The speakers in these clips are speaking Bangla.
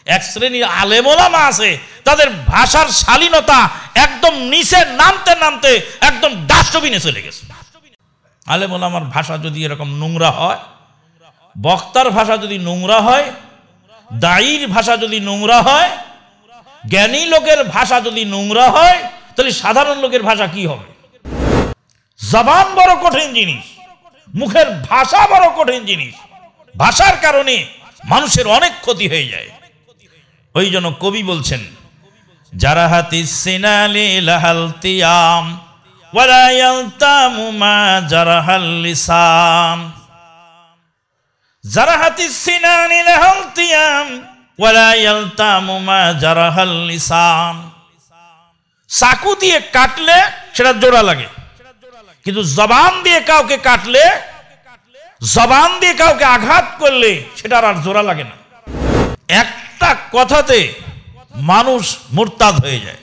এক শ্রেণীর আলেম ওলামা আছে তাদের ভাষার শালীনতা একদম নিচে নামতে নামতে একদম ডাস্টবিনে চলে গেছে। আলেম ওলামার ভাষা যদি এরকম নোংরা হয়, বক্তার ভাষা যদি নোংরা হয়, দায়ীর ভাষা যদি নোংরা হয়, জ্ঞানী লোকের ভাষা যদি নোংরা হয়, তাহলে সাধারণ লোকের ভাষা কি হবে? জবান বড় কঠিন জিনিস, মুখের ভাষা বড় কঠিন জিনিস। ভাষার কারণে মানুষের অনেক ক্ষতি হয়ে যায়। ওই জন্য কবি বলছেন, জারাহাতিস সিনালি লাহাল তিয়াম ওয়ালা ইয়ালতামু মা জারাহাল লিসান। জারাহাতিস সিনানি লাহাল তিয়াম ওয়ালা ইয়ালতামু মা জারাহাল লিসান। চাকু দিয়ে কাটলে সেটা জোড়া লাগে, কিন্তু জবান দিয়ে কাউকে কাটলে, জবান দিয়ে কাউকে আঘাত করলে সেটা আর জোড়া লাগে না। একটা কথাতে মানুষ মুরতাদ হয়ে যায়,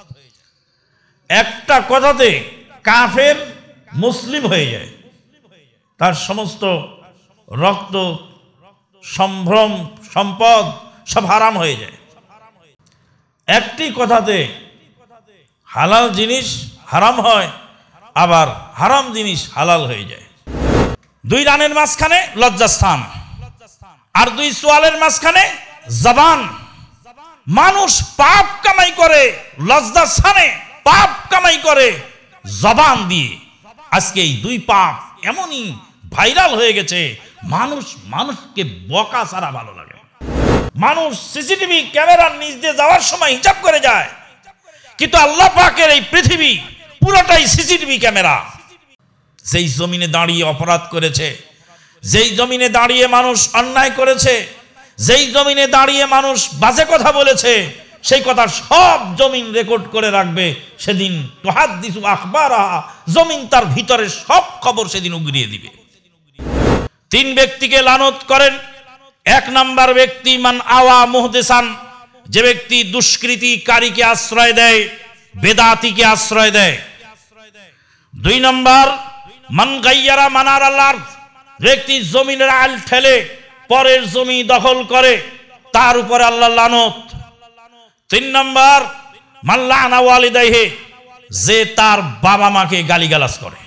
একটা কথাতে কাফের মুসলিম হয়ে যায়, তার সমস্ত রক্ত, সম্ভ্রম, সম্পদ সব হারাম হয়ে যায়। একটি কথাতে হালাল জিনিস হারাম হয়, আবার হারাম জিনিস হালাল হয়ে যায়। দুই রানের মাঝখানে লজ্জাস্থান, আর দুই সোয়ালের মাঝখানে জবান। মানুষ পাপ কামাই করে লজ্জাস্থানে, পাপ কামাই করে জবান দিয়ে। আজকে এই দুই পাপ এমনই ভাইরাল হয়ে গেছে, মানুষ মানুষকে বকা ছাড়া ভালো লাগে। মানুষ সিসিটিভি ক্যামেরার নিচ দিয়ে যাওয়ার সময় হিসাব করে যায়, কিন্তু আল্লাহ পাকের এই পৃথিবী পুরোটাই সিসিটিভি ক্যামেরা। যেই জমিনে দাঁড়িয়ে অপরাধ করেছে, যেই জমিনে দাঁড়িয়ে মানুষ অন্যায় করেছে, যেই জমিনে দাঁড়িয়ে মানুষ বাজে কথা বলেছে, সেই কথা সব জমিন রেকর্ড করে রাখবে। সেদিন তুহাদ্দিসু আখবারাহা, জমিন তার ভিতরে সব খবর সেদিন উগরিয়ে দিবে। তিন ব্যক্তিকে লানত করেন। এক নাম্বার ব্যক্তি মান আওয়া মুহদিসান, যে ব্যক্তি দুষ্কৃতিকারীকে আশ্রয় দেয়, বেদাতিকে আশ্রয় দেয়। দুই নম্বর মান গাইয়ারা মানার আল্লাহর, ব্যক্তি জমিনের আল ঠেলে পরের জমি দখল করে, তার উপরে আল্লাহ লানত। তিন নম্বর মান লানা ওয়ালিদাইহি, যে তার বাবা মাকে গালিগালাজ করে।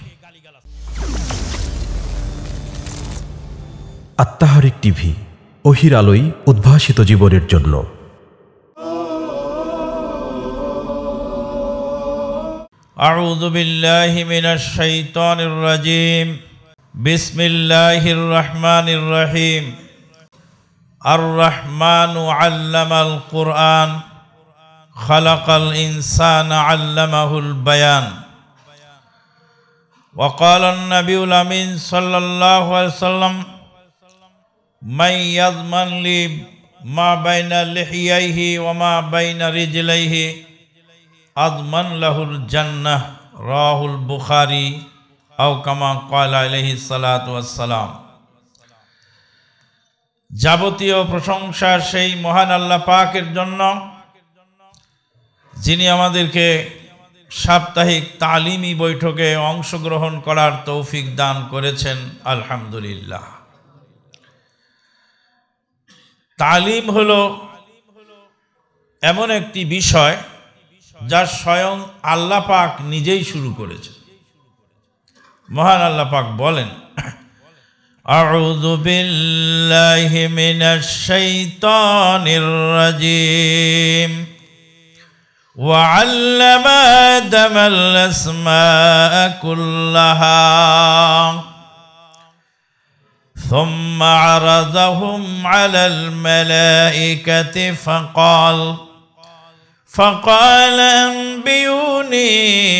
আত্মাহারিক টিভি, ওহির আলোয় উদ্ভাসিত জীবনের জন্য। আউযু বিল্লাহি মিনাশ শাইতানির রাজিম। বিসমিল্লাহির রহমানির রহিম। আর রহমানু আল্লামাল কুরআন, খালাকাল ইনসানা আল্লামাহুল বায়ান। ওয়া ক্বালান নাবিয়ুল আমিন সাল্লাল্লাহু আলাইহি ওয়াসাল্লাম, মান ইয়াযমান লি মা বাইনা লিহিয়াইহি ওয়া মা বাইনা রিজলাইহি আযমান লাহুল জান্নাহ, রাহুল বুখারী আও কামা ক্বালা আলাইহিস সালাতু ওয়াস সালাম। যাবতীয় প্রশংসা সেই মহান আল্লাহ পাকের জন্য, যিনি আমাদেরকে সাপ্তাহিক তালিমি বৈঠকে অংশগ্রহণ করার তৌফিক দান করেছেন। আলহামদুলিল্লাহ। তালিম হলো এমন একটি বিষয় যা স্বয়ং আল্লাহ পাক নিজেই শুরু করেছেন। মহান আল্লাহ পাক বলেন, আউযু বিল্লাহি মিনাশ শাইতানির রাজিম। ওয়া আল্লামা আদামাল আসমাআ কুল্লাহা সুম্মা আরাদাহুম আলাল মালাইকাতি فقال أنبئوني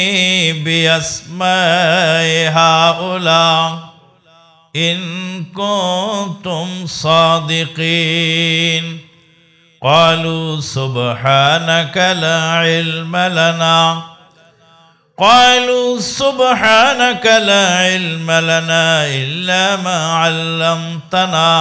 بأسماء هؤلاء إن كنتم صادقين قالوا سبحانك لا علم لنا إلا ما علمتنا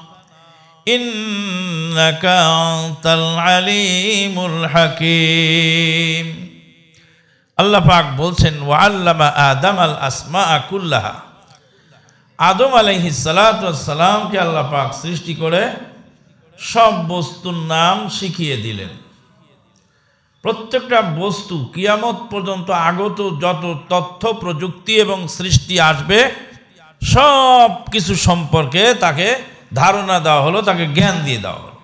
ইন্নাকা আনতাল আলিমুল হাকীম। আল্লাহ পাক বলছেন, ওয়া আল্লামা আদামাল আসমাআ কুল্লাহা। আদম আলাইহিস সালাতু ওয়াস সালামকে আল্লাহ পাক সৃষ্টি করে সব বস্তুর নাম শিখিয়ে দিলেন। প্রত্যেকটা বস্তু কিয়ামত পর্যন্ত আগত যত তথ্য প্রযুক্তি এবং সৃষ্টি আসবে সব কিছু সম্পর্কে তাকে ধারণা দেওয়া হলো, তাকে জ্ঞান দিয়ে দেওয়া হলো।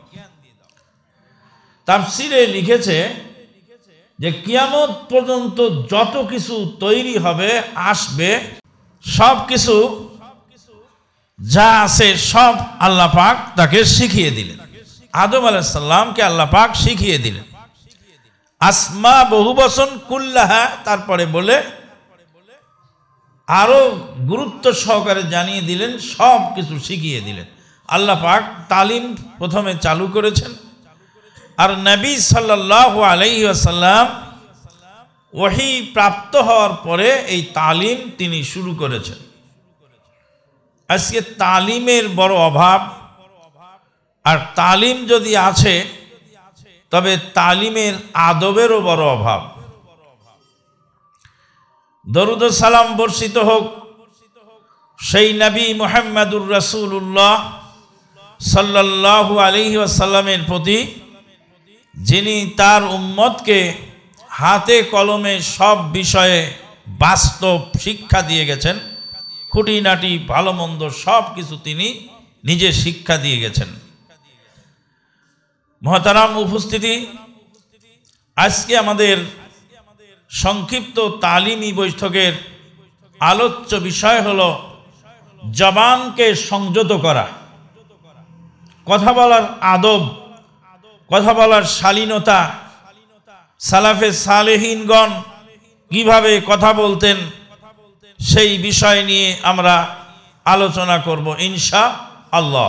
তাফসীরে লিখেছে যে কিয়ামত পর্যন্ত যত কিছু তৈরি হবে আসবে সব কিছু যা আছে সব আল্লাহ পাক তাকে শিখিয়ে দিলেন। আদম আলাইহিস সালামকে আল্লাহ পাক শিখিয়ে দিলেন আসমা বহুবচন কুল্লাহা, তারপরে বলে আরো গুরুত্ব সহকারে জানিয়ে দিলেন, সব কিছু শিখিয়ে দিলেন। আল্লাহ পাক তালিম প্রথমে চালু করেছেন, আর নবী সাল্লাল্লাহু আলাইহি ওয়াসাল্লাম ওহী প্রাপ্ত হওয়ার পরে এই তালিম তিনি শুরু করেছেন। আজকে তালিমের বড় অভাব, আর তালিম যদি আছে তবে তালিমের আদবেরও বড় অভাব। দরুদ ও সালাম বর্ষিত হোক সেই নবী মুহাম্মদুর রাসূলুল্লাহ সাল্লাল্লাহু আলাইহি ওয়াসাল্লামের প্রতি, যিনি তার উম্মতকে হাতে কলমে সব বিষয়ে বাস্তব শিক্ষা দিয়ে গেছেন। খুঁটিনাটি ভালো মন্দ সব কিছু তিনি নিজে শিক্ষা দিয়ে গেছেন। মহতারাম উপস্থিতি, আজকে আমাদের সংক্ষিপ্ত তালিমি বৈঠকের আলোচ্য বিষয় হলো জবানকে সংযত করা, কথা বলার আদব, কথা বলার শালীনতা। সালাফে সালেহিনগণ কিভাবে কথা বলতেন সেই বিষয় নিয়ে আমরা আলোচনা করব ইনশাআল্লাহ।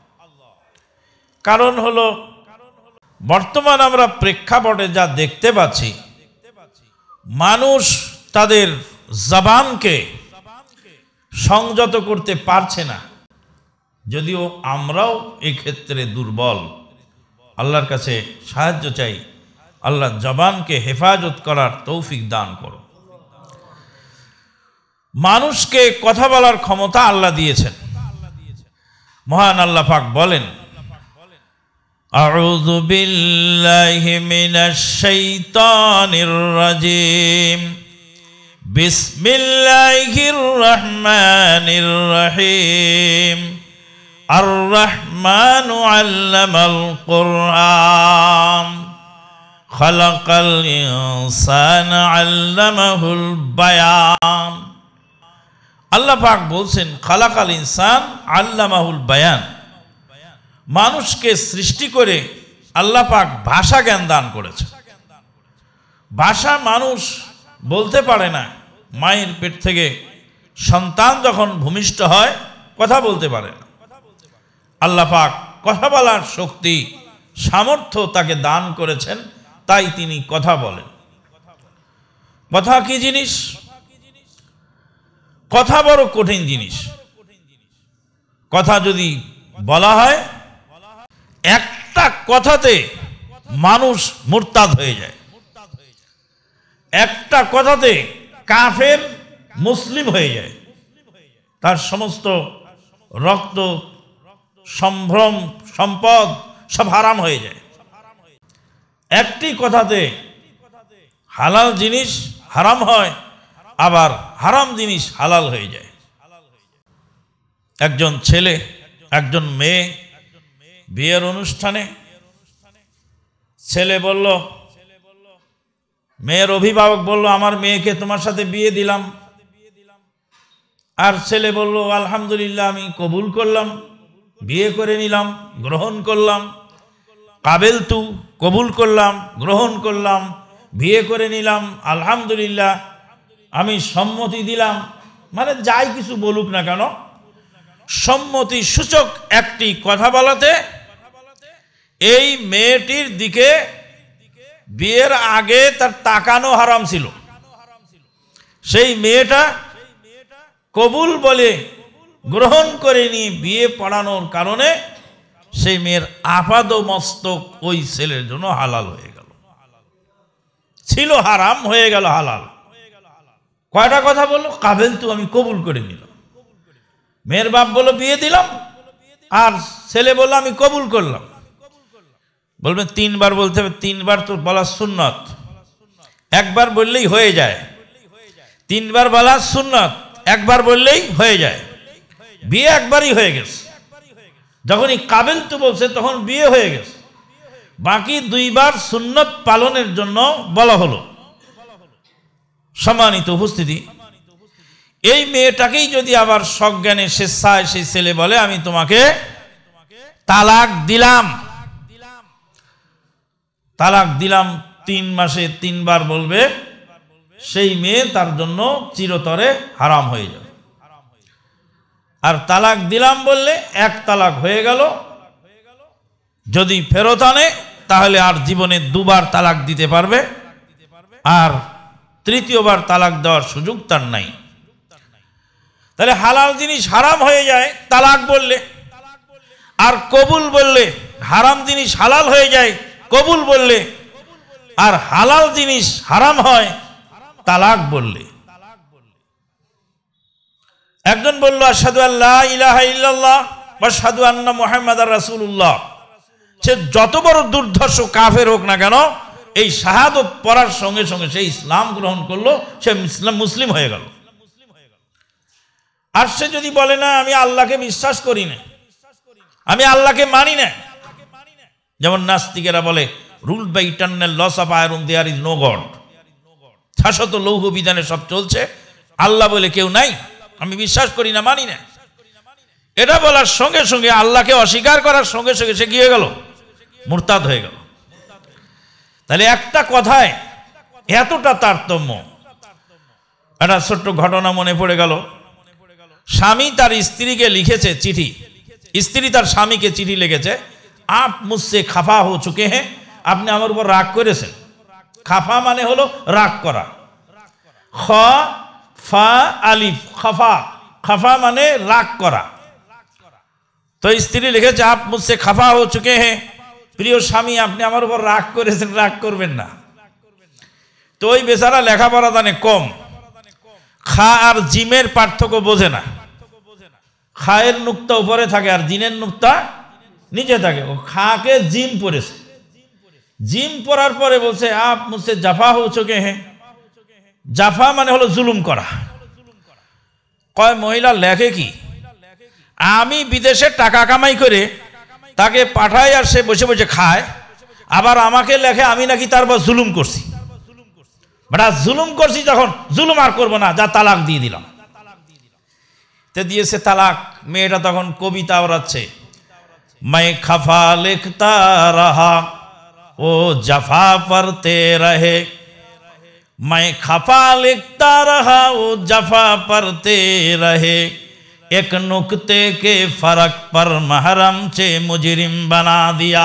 কারণ হলো বর্তমান আমরা প্রেক্ষাপটে যা দেখতে পাচ্ছি, মানুষ তাদের জবানকে সংযত করতে পারছে না, যদিও আমরাও এই ক্ষেত্রে দুর্বল। আল্লাহর কাছে সাহায্য চাই, আল্লাহ জবানকে হেফাজত করার তৌফিক দান করো। মানুষকে কথা বলার ক্ষমতা আল্লাহ দিয়েছেন। মহান আল্লাহ পাক বলেন, আউযু বিল্লাহি মিনাশ শাইতানির রাজিম, বিসমিল্লাহির রহমানির রহিম, আর রহমানু আল্লামাল কুরআন, খালাকাল ইনসানা আল্লামাহুল বায়ান। আল্লাহ পাক বলছেন খালাকাল ইনসান আল্লামাহুল বায়ান, মানুষকে সৃষ্টি করে আল্লাহ পাক ভাষা জ্ঞান দান করেছে। ভাষা মানুষ বলতে পারে না, মায়ের পেট থেকে সন্তান যখন ভূমিষ্ঠ হয় কথা বলতে পারে না। আল্লাহ পাক কথা বলার শক্তি সামর্থ্য তাকে দান করেছেন, তাই তিনি কথা বলেন। কথা কি জিনিস? কথা বড় কঠিন জিনিস। কথা যদি বলা হয়, একটা কথাতে মানুষ মুরতাদ হয়ে যায়, একটা কথাতে কাফের মুসলিম হয়ে যায়, তার সমস্ত রক্ত সম্ভ্রম সম্পদ সব হারাম হয়ে যায়। একটি কথাতে হালাল জিনিস হারাম হয়, আবার হারাম জিনিস হালাল হয়ে যায়। একজন ছেলে একজন মেয়ে বিয়ের অনুষ্ঠানে, ছেলে বলল, মেয়ের অভিভাবক বলল আমার মেয়েকে তোমার সাথে বিয়ে দিলাম। আর ছেলে বলল আলহামদুলিল্লাহ আমি কবুল করলাম, বিয়ে করে নিলাম, গ্রহণ করলাম। কাবেল তু, কবুল করলাম, গ্রহণ করলাম, বিয়ে করে নিলাম, আলহামদুলিল্লাহ আমি সম্মতি দিলাম। মানে যাই কিছু বলুক না কেন, সম্মতি সূচক একটি কথা বলাতে এই মেয়েটির দিকে বিয়ের আগে তার তাকানো হারাম ছিল। সেই মেয়েটা কবুল বলে গ্রহণ করে নিয়ে বিয়ে পড়ানোর কারণে সেই মেয়ের আপাদ মস্তক ওই ছেলের জন্য হালাল হয়ে গেল। ছিল হারাম, হয়ে গেল হালাল। কয়টা কথা বললো? কাবেল তু, আমি কবুল করে নিলাম। মেয়ের বাপ বলল বিয়ে দিলাম, আর ছেলে বলল আমি কবুল করলাম। বলবেন 3 বার বলতে হবে, 3 বার তো বলা সুন্নত, একবার বললেই হয়ে যায়। 3 বার বলা সুন্নত, একবার বললেই হয়ে যায়। বিয়ে একবারই হয়ে গেছে, যখনই কাবিল তো বলছে তখন বিয়ে হয়ে গেছে, বাকি 2 বার সুন্নত পালনের জন্য বলা হলো। সম্মানিত উপস্থিতি, এই মেয়েটাকেই যদি আবার সজ্ঞানে স্বেচ্ছায় সেই ছেলে বলে আমি তোমাকে তালাক দিলাম, তালাক দিলাম 3 মাসে 3 বার বলবে, সেই মেয়ে তার জন্য চিরতরে হারাম হয়ে যাবে। আর তালাক দিলাম বললে 1 তালাক হয়ে গেল, যদি ফেরত আনে তাহলে আর জীবনে 2 বার তালাক দিতে পারবে, আর 3য় বার তালাক দেওয়ার সুযোগ তার নাই। তাহলে হালাল জিনিস হারাম হয়ে যায় তালাক বললে, আর কবুল বললে হারাম জিনিস হালাল হয়ে যায় কবুল বললে, আর হালাল জিনিস হারাম হয় তালাক বললে। একজন বলল আশহাদু আল্লা ইলাহা ইল্লাল্লাহ ওয়া আশহাদু আন্না মুহাম্মাদার রাসূলুল্লাহ, সে যত বড় দুর্ধর্ষ কাফের হোক না কেন, এই শাহাদত পড়ার সঙ্গে সঙ্গে সে ইসলাম গ্রহণ করলো, সে মুসলিম হয়ে গেল। আর সে যদি বলে না আমি আল্লাহকে বিশ্বাস করি না, আমি আল্লাহকে মানি না, যেমন নাস্তিকেরা বলে rule by eternal laws of iron there is no God, শাশ্বত লৌহ বিধানে সব চলছে, আল্লাহ বলে কেউ নাই, আমি বিশ্বাস করি না, মানি না। এটা বলার সঙ্গে সঙ্গে আল্লাহকে অস্বীকার করার সঙ্গে সঙ্গে সে কি হয়ে গেল? মুরতাদ হয়ে গেল। তাহলে একটা কথায় এতটা তারতম্য। একটা ছোট্ট ঘটনা মনে পড়ে গেল। স্বামী তার স্ত্রীকে লিখেছে চিঠি, স্ত্রী তার স্বামীকে চিঠি লিখেছে, আপ মুঝসে খাফা হো চুকে হ্যাঁ, আপনি আমার উপর রাগ করেছেন। খাফা মানে হলো রাগ করা, খ ফা আলিফ খাফা, খাফা মানে রাগ করা। তো স্ত্রী লিখেছে আপ মুঝসে খাফা হো চুকে হ্যাঁ, প্রিয় স্বামী আপনি আমার উপর রাগ করেছেন, রাগ করবেন না। তো ওই বেচারা লেখাপড়া জানে কম, খা আর জিমের পার্থক্য বোঝে না। খায়ের নুক্তা উপরে থাকে আর জিনের নুক্তা নিচে থাকে, ও খাকে জিম পড়েছে। জিম পড়ার পরে বলছে আপ মুঝসে জাফা হো চুকে হ্যাঁ, জাফা মানে হলো জুলুম করা। কয় মহিলা লেখে কি, আমি বিদেশে টাকা কামাই করে তাকে পাঠাই আর সে বসে বসে খায়, আবার আমাকে লেখে আমি নাকি তারপর জুলুম করছি। বাট জুলুম করছি যখন, জুলুম আর করবো না, যা তালাক দিয়ে দিলাম। তে দিয়েছে তালাক। মেয়েটা তখন কবিতা ওড়াচ্ছে, मैं खफा लिखता रहा वो जफा पढ़ते रहे, मैं खफा लिखता रहा वो जफा पढ़ते रहे, एक नुक्ते के फर्क पर महरम से मुजरिम बना दिया।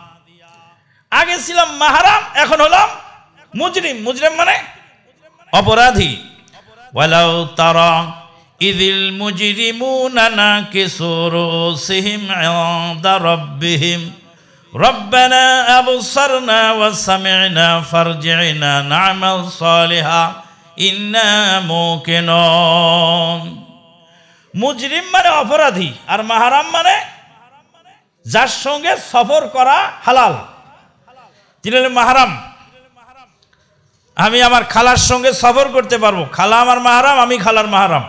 आगे ছিলাম মাহরাম, এখন হলাম মুজরিম। মুজরিম মানে অপরাধী। ওয়ালাউ তারা ইযিল মুজরিমুনা নাকিসু রুসিহিম ইনদা রাব্বিহিম রব্বানা আবসারনা ওয়া সামি'না ফারজি'না না'মাল সালিহা ইন্না মুকিনুন। মুজরিম মানে অপরাধী, আর মাহরাম মানে যার সঙ্গে সফর করা হালাল, তিনি হলেন মাহরাম। আমি আমার খালার সঙ্গে সফর করতে পারবো, খালা আমার মাহরাম, আমি খালার মাহরাম।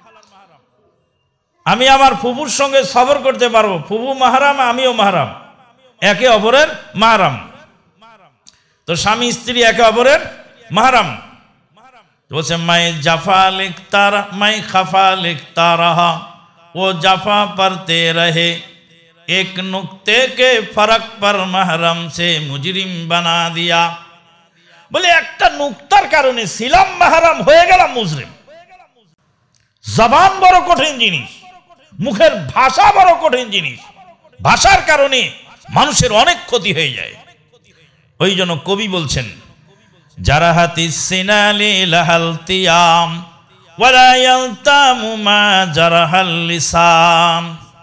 আমি আমার ফুফুর সঙ্গে সফর করতে পারবো, ফুফু মাহরাম, আমিও মাহরাম, একে অপরের মাহরাম। তো স্বামী স্ত্রী একে অপরের মাহরাম। বলছে मैं जफा लिखता मैं खफा लिखता रहा वो जफा पढ़ते रहे एक नुक्ते के फर्क पर महरम से मुजरिम बना दिया। বলে একটা নুক্তার কারণে ছিলাম মাহরাম, হয়ে গেলাম মুজরিম। জবান বড় কঠিন জিনিস, মুখের ভাষা বড় কঠিন জিনিস, ভাষার কারণে মানুষের অনেক ক্ষতি হয়ে যায়। ওই জন্য কবি বলছেন জারাহাতিস সিনালি লাহাল তিয়াম ওয়ালা ইয়ালতামু মা জারাহাল লিসান।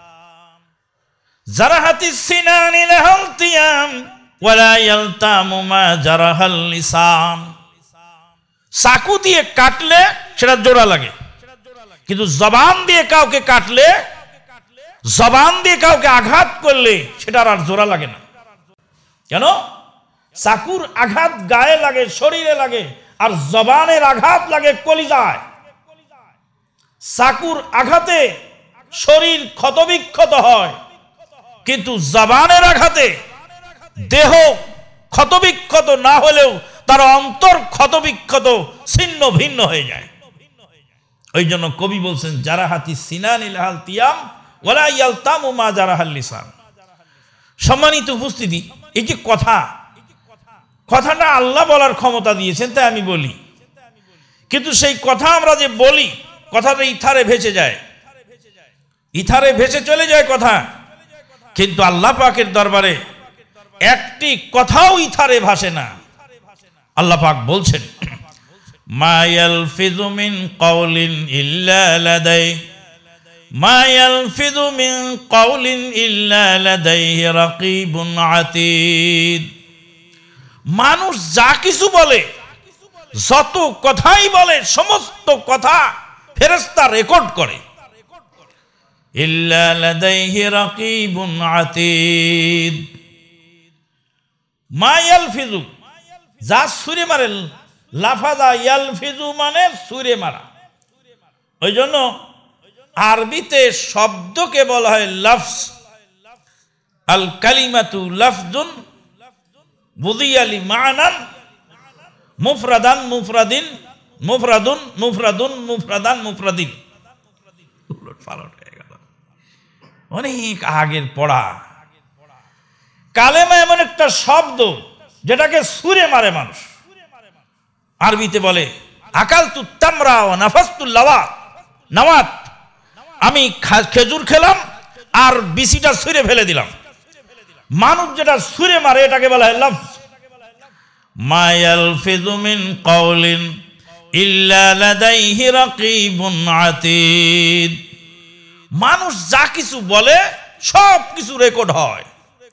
জারাহাতিস সিনানি লাহাল তিয়াম ওয়ালা ইয়ালতামু মা জারাহাল লিসান। চাকু দিয়ে কাটলে সেটা জোড়া লাগে, কিন্তু জবান দিয়ে কাউকে কাটলে, জবান দিয়ে কাউকে আঘাত করলে সেটার আর জোড়া লাগে না। কেন? চাকুর আঘাত গায়ে লাগে, শরীরে লাগে, আর জবানের আঘাত লাগে কলিজায়। চাকুর আঘাতে শরীর ক্ষতবিক্ষত হয়, কিন্তু জবানের আঘাতে দেহ ক্ষতবিক্ষত না হলেও তার অন্তর ক্ষতবিক্ষত ছিন্ন ভিন্ন হয়ে যায়। ওই জন্য কবি বলছেন, জারাহাতি সিনানিল হাল তিয়াম ওয়ালা ইয়ালতামু মা জারাহাল লিসান। সম্মানিত উপস্থিতি, এই যে কথাটা আল্লাহ বলার ক্ষমতা দিয়েছেন, তাই আমি বলি, কিন্তু সেই কথা আমরা যে বলি, কথাটা ইথারে ভেসে যায়, ইথারে ভেসে চলে যায় কথা, কিন্তু আল্লাহ পাকের দরবারে একটি কথাও ইথারে ভাসে না। আল্লাহ পাক বলছেন, মা ইয়ালফিযু মিন কাওলিন ইল্লা লাদাই মা ইয়ালফিযু মিন কাওলিন ইল্লা লাদাইহি রাকীবুন আতীদ। মানুষ যা কিছু বলে, যত কথাই বলে, সমস্ত কথা ফেরেশতা রেকর্ড করে। ইল্লা লাদাইহি রাকীবুন আতীদ। মা ইয়ালফিযু, যা ছুঁড়ে মারে, লাফাদা ইয়ালফিযু মানে ছুঁড়ে মারা। ওই জন্য আরবিতে শব্দকে বলা হয় লফজ। আল কালিমাতু লফজুন বুদিয়ালি মানান মুফরাদান মুফরাদিন মুফরাদুন মুফরাদুন মুফরাদান মুফরাদিন। অনেক আগের পড়া। কালেমা এমন একটা শব্দ যেটাকে ছুঁড়ে মারে মানুষ। আরবিতে বলে আকালতু তামরা ওয়া নাফাসতুল নাওয়াত, আমি খেজুর খেলাম আর বিচিটা ছুঁড়ে ফেলে দিলাম। মানুষ যেটা ছুঁড়ে মারে এটাকে বলা হয় লফজ। মা ইয়ালফিযু মিন কাওলিন ইল্লা লাদাইহি রাকীবুন আতীদ। মানুষ যা কিছু বলে সব কিছু রেকর্ড হয়।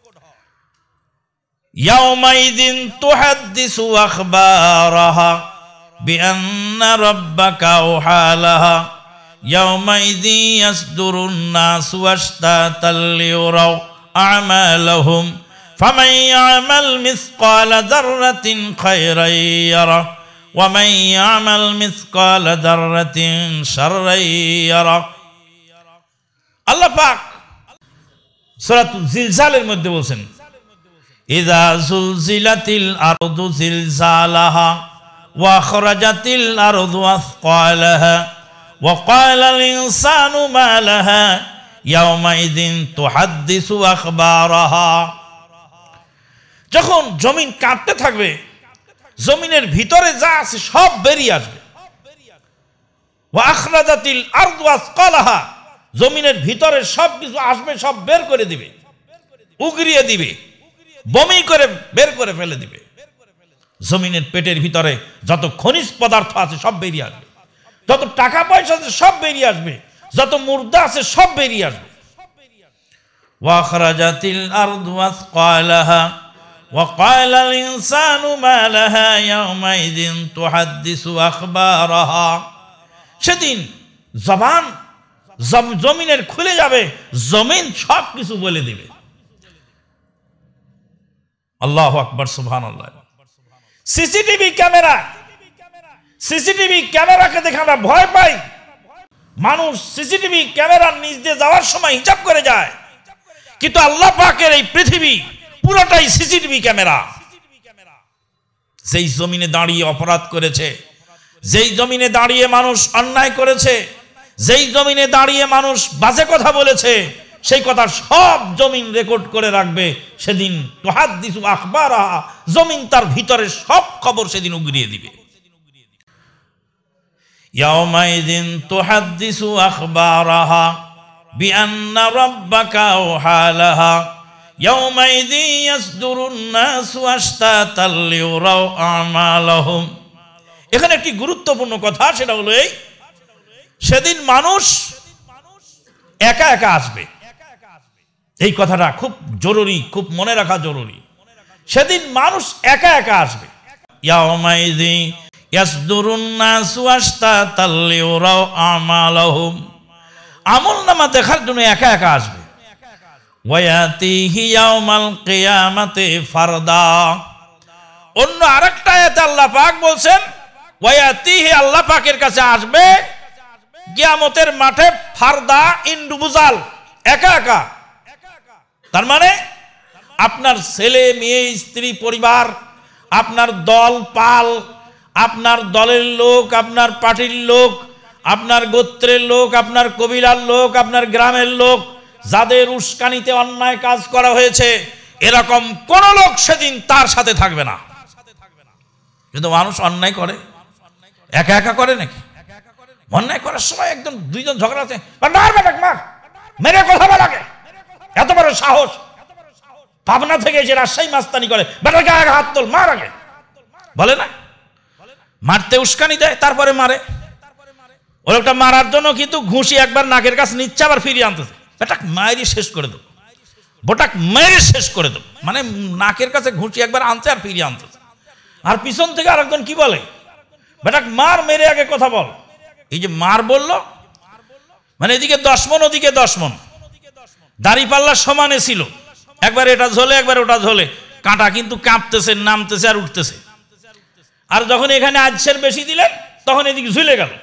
ইয়াউমাইযিন তুহাদ্দিসু আখবারাহা বিআন্না রাব্বাকা আওহালাহা ইয়াউমাইযিন ইয়াসদুরুন নাসু আশতাতাল লিয়ুরাউ আমালাহুম ফামান ইয়ামাল মিসকালা যাররাতিন খায়রান ইয়ারা ওয়া মান ইয়ামাল মিসকালা যাররাতিন শাররান ইয়ারা। আল্লাহ পাক সূরাতুল জিলজালের মধ্যে বলেন, ইযা যুলজিলাতিল আরদু জিলজালাহা ওয়া আখরাজাতিল আরদু আসকালাহা ওয়া ক্বালাল ইনসানু মা লাহা ইয়াওমাইযিন তুহাদ্দিসু আখবারাহা। যখন জমিন কাঁপতে থাকবে, জমিনের ভিতরে যা আছে সব বেরিয়ে আসবে। ওয়া আখরাজাতিল আরদু আসকালাহা, জমিনের ভিতরে সব কিছু আসবে, সব বের করে দিবে, উগরিয়ে দিবে, বমি করে বের করে ফেলে দিবে। জমিনের পেটের ভিতরে যত খনিজ পদার্থ আছে সব বেরিয়ে আসবে, যত টাকা পয়সা আছে সব বেরিয়ে আসবে, যত মুর্দা আছে সব বেরিয়ে আসবে। ওয়া আখরাজাতিল আরদু আসকালাহা ওয়া ক্বালাল ইনসানু মা লাহা ইয়াওমাইযিন তুহাদ্দিসু আখবারাহা। সেদিন জবান জমিনের খুলে যাবে, জমিন সব কিছু বলে দিবে। আল্লাহু আকবার, সুবহানাল্লাহ। সিসিটিভি ক্যামেরাকে দেখে আমরা ভয় পাই। মানুষ সিসিটিভি ক্যামেরার নিচ দিয়ে যাওয়ার সময় হিসাব করে যায়, কিন্তু আল্লাহ পাকের এই পৃথিবী পুরোটাই সিসিটিভি ক্যামেরা। যেই জমিনে দাঁড়িয়ে অপরাধ করেছে, যেই জমিনে দাঁড়িয়ে মানুষ অন্যায় করেছে, যেই জমিনে দাঁড়িয়ে মানুষ বাজে কথা বলেছে, সেই কথা সব জমিন রেকর্ড করে রাখবে। সেদিন তুহাদ্দিসু আখবারাহা, জমিন তার ভিতরে সব খবর সেদিন উগরিয়ে দিবে। ইয়াউমাইযিন তুহাদ্দিসু আখবারাহা বিআন্না রাব্বাকা আওহালাহা ইয়াউমাইযিন ইয়াসদুরুন নাসু আশতাতাল লিয়ুরাউ আমালাহুম। এখানে একটি গুরুত্বপূর্ণ কথা, সেটা হলো এই, সেদিন মানুষ একা একা আসবে। এই কথাটা খুব জরুরি, খুব মনে রাখা জরুরি। সেদিন মানুষ একা একা আসবে। ইয়াউমাইযিন ইয়াসদুরুন নাসু আশতাতাল লিয়ুরাউ আমালাহুম। আমলনামা দেখার জন্য একা একা আসবে। ওয়ায়াতিহি ইয়াউমাল কিয়ামাতি ফারদা। অন্য আরেকটা আয়াতে আল্লাহ পাক বলছেন ওয়ায়াতিহি, আল্লাহ পাকের কাছে আসবে কিয়ামতের মাঠে ফারদা, ইন্ডিভিজুয়াল, একা একা। তার মানে আপনার ছেলে মেয়ে স্ত্রী পরিবার, আপনার দল পাল, আপনার দলের লোক, আপনার পার্টির লোক, আপনার গোত্রের লোক, আপনার কবিলার লোক, আপনার গ্রামের লোক, যাদের উস্কানিতে অন্যায় কাজ করা হয়েছে, এরকম কোন লোক সেদিন তার সাথে থাকবে না। কিন্তু মানুষ অন্যায় করে একা একা করে নাকি? অন্যায় করার সময় একদম দুইজন ঝগড়া আছে, মেরে কথা বলাকে, এত বড় সাহস, পাবনা থেকে এসে রাজশাহী মাস্তানি করে, বেটাকে আগে হাত তোল, মার আগে, বলে না? মারতে উস্কানি দেয়, তারপরে মারে। ওর একটা মারার জন্য কিন্তু ঘুষি একবার নাকের কাছে নিচ্ছে, আবার ফিরিয়ে আনতেছে, বেটাক মায়েরই শেষ করে দেবো, বোটাক মেরে শেষ করে দেবো। মানে নাকের কাছে ঘুষি একবার আনছে আর ফিরিয়ে আনতেছে। আর পিছন থেকে আরেকজন কি বলে, বেটাক মার, মেরে আগে কথা বল। এই যে মার বললো, মানে এদিকে 10 মণ ওদিকে 10 মণ, দাড়ি পাল্লা সমানে ছিল, একবার এটা ঝোলে একবার ওটা ঝোলে, কাঁটা কিন্তু কাঁপতেছে, নামতেছে আর উঠতেছে। আর যখন এখানে আজসের বেশি দিলেন তখন এদিকে ঝুলে গেল।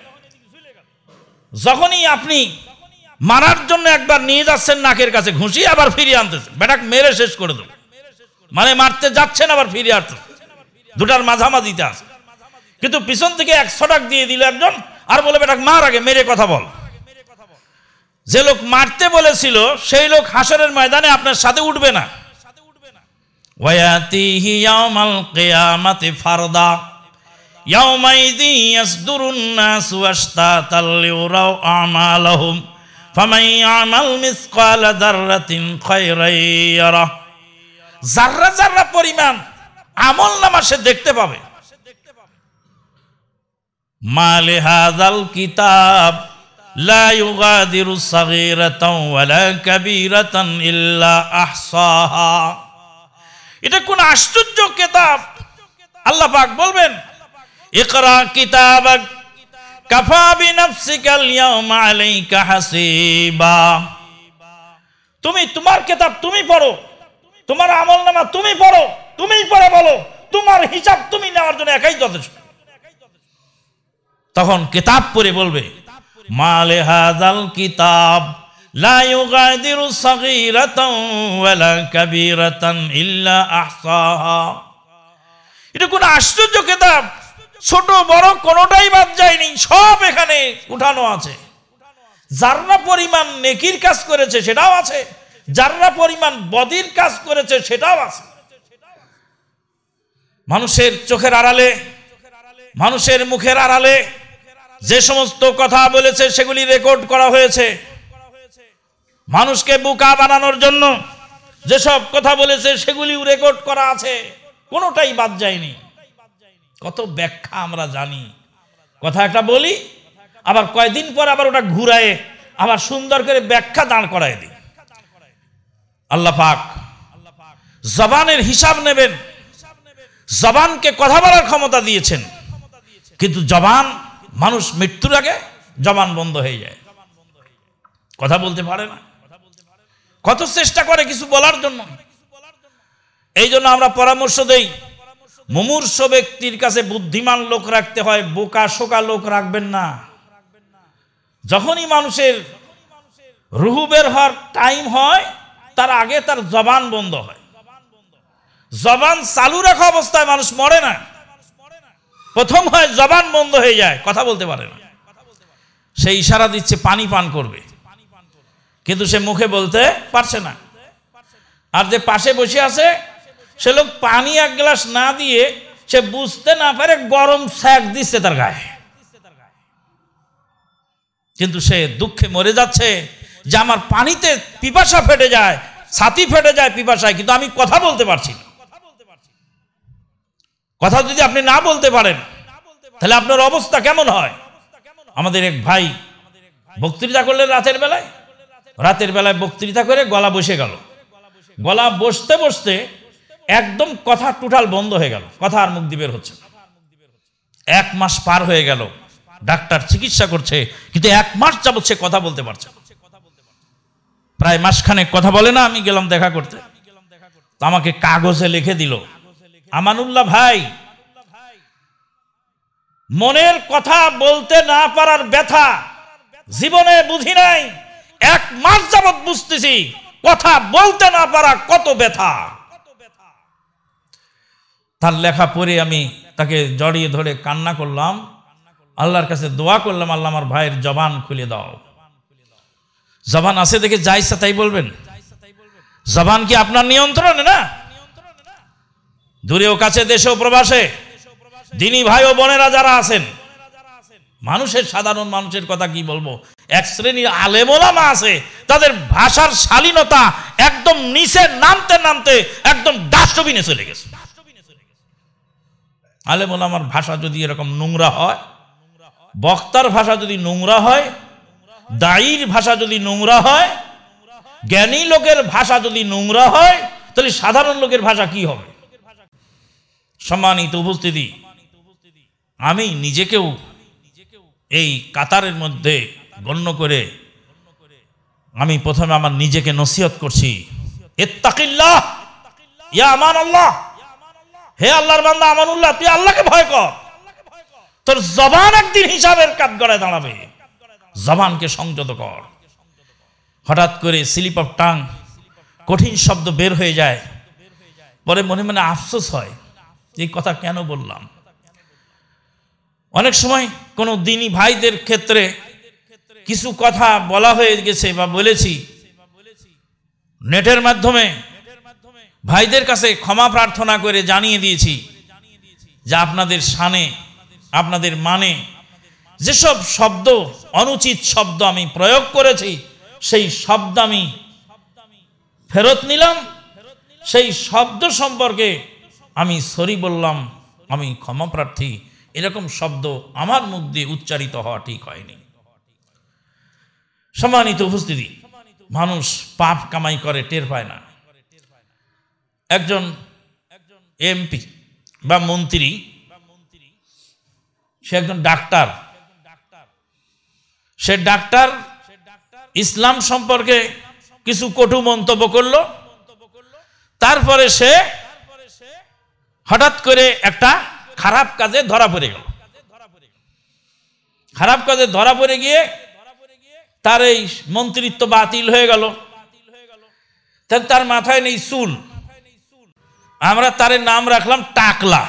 যখনই আপনি মারার জন্য একবার নিয়ে যাচ্ছেন নাকের কাছে ঘুষি, আবার ফিরিয়ে আনতেছে, বেটাক মেরে শেষ করে দেবো। মানে মারতে যাচ্ছেন আবার ফিরিয়ে আসতেছে, দুটার মাঝামাঝিতে আছে। কিন্তু পিছন থেকে 100 টাকা দিয়ে দিল একজন, আর বলে বেটাক মার আগে, মেরে কথা বল। যে লোক মারতে বলেছিল সেই লোক হাসরের ময়দানে আপনার সাথে উঠবে না। ওয়ায়াতিহি ইয়াউমাল কিয়ামাতি ফারদা ইয়াউমাইযি ইয়াসদুরুন নাসু আশতাতাল লিউরাউ আমালাহুম ফামান ইয়ামাল মিসকালা যাররাতিন খায়রান ইয়ারা। যাররা যাররা পরিমাণ আমলনামা সে দেখতে পাবে। মা লিহাযাল কিতাব লা ইউগাদিরু সাগীরাতান ওয়ালা কাবীরাতান ইল্লা আহসাহা। এটা কোন আশ্চর্য কিতাব! আল্লাহ পাক বলবেন ইকরা কিতাবাক কাফা বিনাফসিকাল ইয়াউমা আলাইকা হাসিবা। তুমি তোমার কিতাব তুমি পড়ো, তোমার আমলনামা তুমি পড়ো, তুমিই পড়ে বলো, তোমার হিসাব তুমি নেওয়ার জন্য একাই যথেষ্ট। তখন কিতাব পড়ে বলবে মা লিহাযাল কিতাব লা ইউগাদিরু সাগীরাতান ওয়ালা কাবীরাতান ইল্লা আহসাহা। এটা কোন আশ্চর্য কিতাব, ছোট বড় কোনোটাই বাদ যায়নি, সব এখানে উঠানো আছে। যারা পরিমাণ নেকির কাজ করেছে সেটাও আছে, যারা পরিমাণ বদির কাজ করেছে সেটাও আছে। মানুষের চোখের আড়ালে, মানুষের মুখের আড়ালে যে সমস্ত কথা বলেছে সেগুলি রেকর্ড করা হয়েছে। মানুষকে বোকা বানানোর জন্য যেসব কথা বলেছে সেগুলিও রেকর্ড করা আছে, কোনোটাই বাদ যায়নি। কত ব্যাখ্যা আমরা জানি, কথা একটা বলি, আবার কয়দিন পর আবার ওটা ঘুরায় আবার সুন্দর করে ব্যাখ্যা দাঁড় করায় দিই। আল্লাহ পাক জবানের হিসাব নেবেন। জবানকে কথা বলার ক্ষমতা দিয়েছেন, কিন্তু জবান, মানুষ মৃত্যুর আগে জবান বন্ধ হয়ে যায়, কথা বলতে পারে না। কত চেষ্টা করে কিছু বলার জন্য। এই জন্য আমরা পরামর্শ দেই, মুমূর্ষ ব্যক্তির কাছে বুদ্ধিমান লোক রাখতে হয়, বোকা শোকা লোক রাখবেন না। যখনই মানুষের রুহু বের হওয়ার টাইম হয় তার আগে তার জবান বন্ধ হয়। জবান চালু রাখা অবস্থায় মানুষ মরে না, প্রথম হয় জবান বন্ধ হয়ে যায়, কথা বলতে পারে না। সে ইশারা দিচ্ছে পানি পান করবে, কিন্তু সে মুখে বলতে পারছে না। আর যে পাশে বসে আছে সে লোক পানি 1 গ্লাস না দিয়ে সে বুঝতে না পারে গরম ছ্যাঁক দিচ্ছে তার গায়ে, কিন্তু সে দুঃখে মরে যাচ্ছে যে আমার পানিতে পিপাসা ফেটে যায়, ছাতি ফেটে যায় পিপাসায়, কিন্তু আমি কথা বলতে পারছি না। কথা যদি আপনি না বলতে পারেন তাহলে আপনার অবস্থা কেমন হয়? আমাদের এক ভাই বক্তৃতা করলেন রাতের বেলায় বক্তৃতা করে গলা বসে গেল। গলা বসতে বসতে একদম কথা টোটাল বন্ধ হয়ে গেল, কথা আর মুখ দিয়ে বের হচ্ছে না। 1 মাস পার হয়ে গেল, ডাক্তার চিকিৎসা করছে, কিন্তু 1 মাস যাবত সে কথা বলতে পারছে না। প্রায় মাসখানেক কথা বলে না, আমি গেলাম দেখা করতে। আমাকে কাগজে লিখে দিল, আমানুল্লাহ ভাই, মনের কথা বলতে না পারার ব্যথা জীবনে বুঝি নাই, 1 মাস যাবৎ বুঝতেছি কথা বলতে না পারা কত ব্যথা। তার লেখা পড়ে আমি তাকে জড়িয়ে ধরে কান্না করলাম, আল্লাহর কাছে দোয়া করলাম, আল্লাহ আমার ভাইয়ের জবান খুলে দাও। জবান আছে দেখে যা ইচ্ছা তাই বলবেন? জবান কি আপনার নিয়ন্ত্রণে? না। দূরেও কাছে, দেশেও প্রবাসে দিনী ভাই ও বোনেরা যারা আছেন, মানুষের, সাধারণ মানুষের কথা কি বলবো, এক শ্রেণীর আলেম ওলামা আছে, তাদের ভাষার শালীনতা একদম নিচে নামতে নামতে একদম ডাস্টবিনে চলে গেছে। আলেম ওলামার ভাষা যদি এরকম নোংরা হয়, বক্তার ভাষা যদি নোংরা হয়, দায়ীর ভাষা যদি নোংরা হয়, জ্ঞানী লোকের ভাষা যদি নোংরা হয়, তাহলে সাধারণ লোকের ভাষা কি হবে? সম্মানিত উপস্থিতি, আমি নিজেকেও এই কাতারের মধ্যে গণ্য করে আমি প্রথমে আমার নিজেকে নসিহত করছি, ইত্তাকিল্লাহ ইয়া আমানুল্লাহ, হে আল্লাহর বান্দা আমানুল্লাহ, তুই আল্লাহকে ভয় কর। তোর জবান একদিন হিসাবের কাঠগড়ায় দাঁড়াবে, জবানকে সংযত কর। হঠাৎ করে স্লিপ অফ টাং, কঠিন শব্দ বের হয়ে যায়, পরে মনে মনে আফসোস হয়, এই কথা কেন বললাম। অনেক সময় কোনো দিনী ভাইদের ক্ষেত্রে কিছু কথা বলা হয়ে গেছে বা বলেছি, নেটের মাধ্যমে ভাইদের কাছে ক্ষমা প্রার্থনা করে জানিয়ে দিয়েছি যে আপনাদের শানে, আপনাদের মানে যেসব শব্দ, অনুচিত শব্দ আমি প্রয়োগ করেছি, সেই শব্দ আমি ফেরত নিলাম, সেই শব্দ সম্পর্কে আমি সরি বললাম, আমি ক্ষমা প্রার্থী। এরকম শব্দ আমার মুখ দিয়ে উচ্চারিত হওয়া ঠিক হয়নি। সম্মানিত উপস্থিতি, মানুষ পাপ কামাই করে টের পায় না। একজন এমপি বা মন্ত্রী, সে একজন ডাক্তার, সে ডাক্তার ইসলাম সম্পর্কে কিছু কটু মন্তব্য করলো, তারপরে সে হঠাৎ করে একটা খারাপ কাজে ধরা পড়ে গেল। খারাপ কাজে ধরা পড়ে গিয়ে তার এই মন্ত্রিত্ব বাতিল হয়ে গেল। তার মাথায় নেই চুল, আমরা তার নাম রাখলাম টাকলা।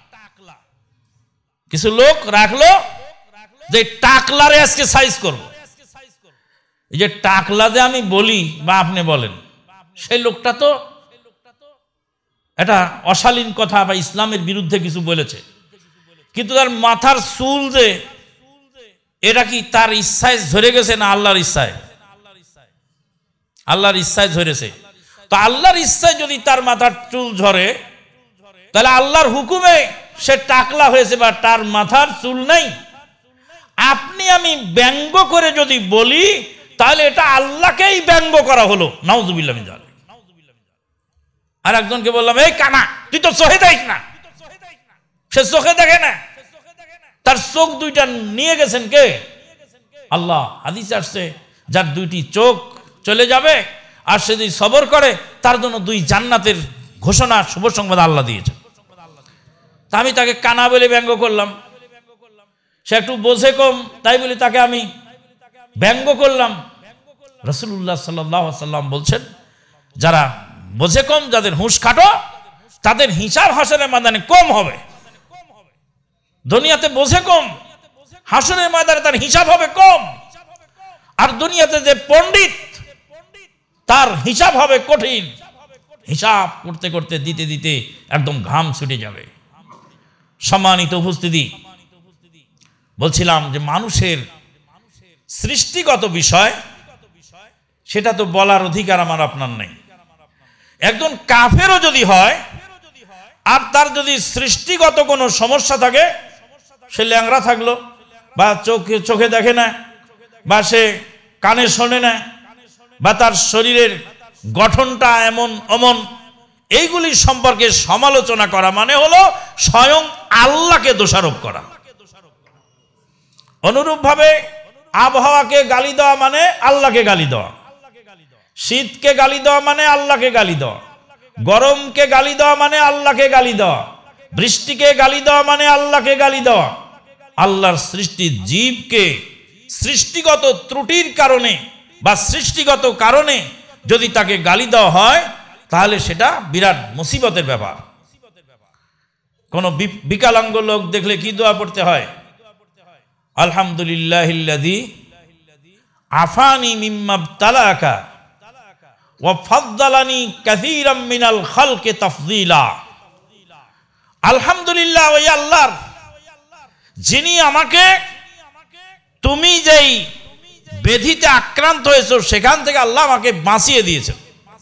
কিছু লোক রাখলো যে টাকলারে আজকে সাইজ করব। এই যে টাকলা যে আমি বলি বা আপনি বলেন, সেই লোকটা তো এটা অশালীন কথা বা ইসলামের বিরুদ্ধে কিছু বলেছে, কিন্তু তার মাথার চুল যে, এটা কি তার ইচ্ছায় ঝরে গেছে না আল্লাহর ইচ্ছায়? আল্লাহর ইচ্ছায় ঝরেছে। তো আল্লাহর ইচ্ছায় যদি তার মাথার চুল ঝরে, তাহলে আল্লাহর হুকুমে সে টাকলা হয়েছে বা তার মাথার চুল নেই। আপনি আমি ব্যঙ্গ করে যদি বলি, তাহলে এটা আল্লাহকেই ব্যঙ্গ করা হলো, নাউযুবিল্লাহ মিন যালিক। আর একজনকে বললাম, এই কানা, তুই তো চোখে দেখ না। সে চোখে দেখে না, তার চোখ দুইটা নিয়ে গেছেন কে? আল্লাহ। হাদিসে আসছে, যার 2টি চোখ চলে যাবে আর সে যদি সবর করে, তার জন্য 2 জান্নাতের ঘোষণা, শুভ সংবাদ আল্লাহ দিয়েছে। তা আমি তাকে কানা বলে ব্যঙ্গ করলাম। সে একটু বোঝে কম, তাই বলে তাকে আমি ব্যঙ্গ করলাম। রাসূলুল্লাহ সাল্লাল্লাহু আলাইহি ওয়াসাল্লাম বলছেন, যারা বোঝে কম, যাদের হুঁশ খাটো, তাদের হিসাব হাসরের ময়দানে কম হবে। দুনিয়াতে বোঝে কম, হাসরের ময়দানে তার হিসাব হবে কম। আর দুনিয়াতে যে পণ্ডিত, তার হিসাব হবে কঠিন। হিসাব করতে করতে, দিতে দিতে একদম ঘাম ছুটে যাবে। সম্মানিত উপস্থিতি, বলছিলাম যে মানুষের সৃষ্টিগত বিষয়, সেটা তো বলার অধিকার আমার আপনার নেই। একজন কাফেরও যদি হয় আর তার যদি সৃষ্টিগত কোনো সমস্যা থাকে, সে ল্যাংড়া থাকলো বা চোখে দেখে না, বা সে কানে শোনে না, বা তার শরীরের গঠনটা এমন অমন, এইগুলি সম্পর্কে সমালোচনা করা মানে হলো স্বয়ং আল্লাহকে দোষারোপ করা। অনুরূপভাবে আবহাওয়াকে গালি দেওয়া মানে আল্লাহকে গালি দেওয়া। শীতকে গালি দেওয়া মানে আল্লাহকে গালি দেওয়া, গরমকে গালি দেওয়া মানে আল্লাহকে গালি দেওয়া, বৃষ্টিকে গালি দেওয়া মানে আল্লাহকে গালি দেওয়া। আল্লাহর সৃষ্টি জীবকে সৃষ্টিগত ত্রুটির কারণে বা সৃষ্টিগত কারণে যদি তাকে গালি দেওয়া হয় তাহলে সেটা বিরাট মুসিবতের ব্যাপার। কোন বিকলাঙ্গ লোক দেখলে কি দোয়া পড়তে হয়? আলহামদুলিল্লাহিল্লাযী আফানি মিম্মা ইবতালাকা ওয়া ফাদ্দালানি কাসীরাম মিনাল খালকি তাফদীলা। আলহামদুলিল্লাহ ওই আল্লাহর, যিনি আমাকে তুমি যেই ব্যাধিতে আক্রান্ত হয়েছো সেখান থেকে আল্লাহ আমাকে বাঁচিয়ে দিয়েছেন।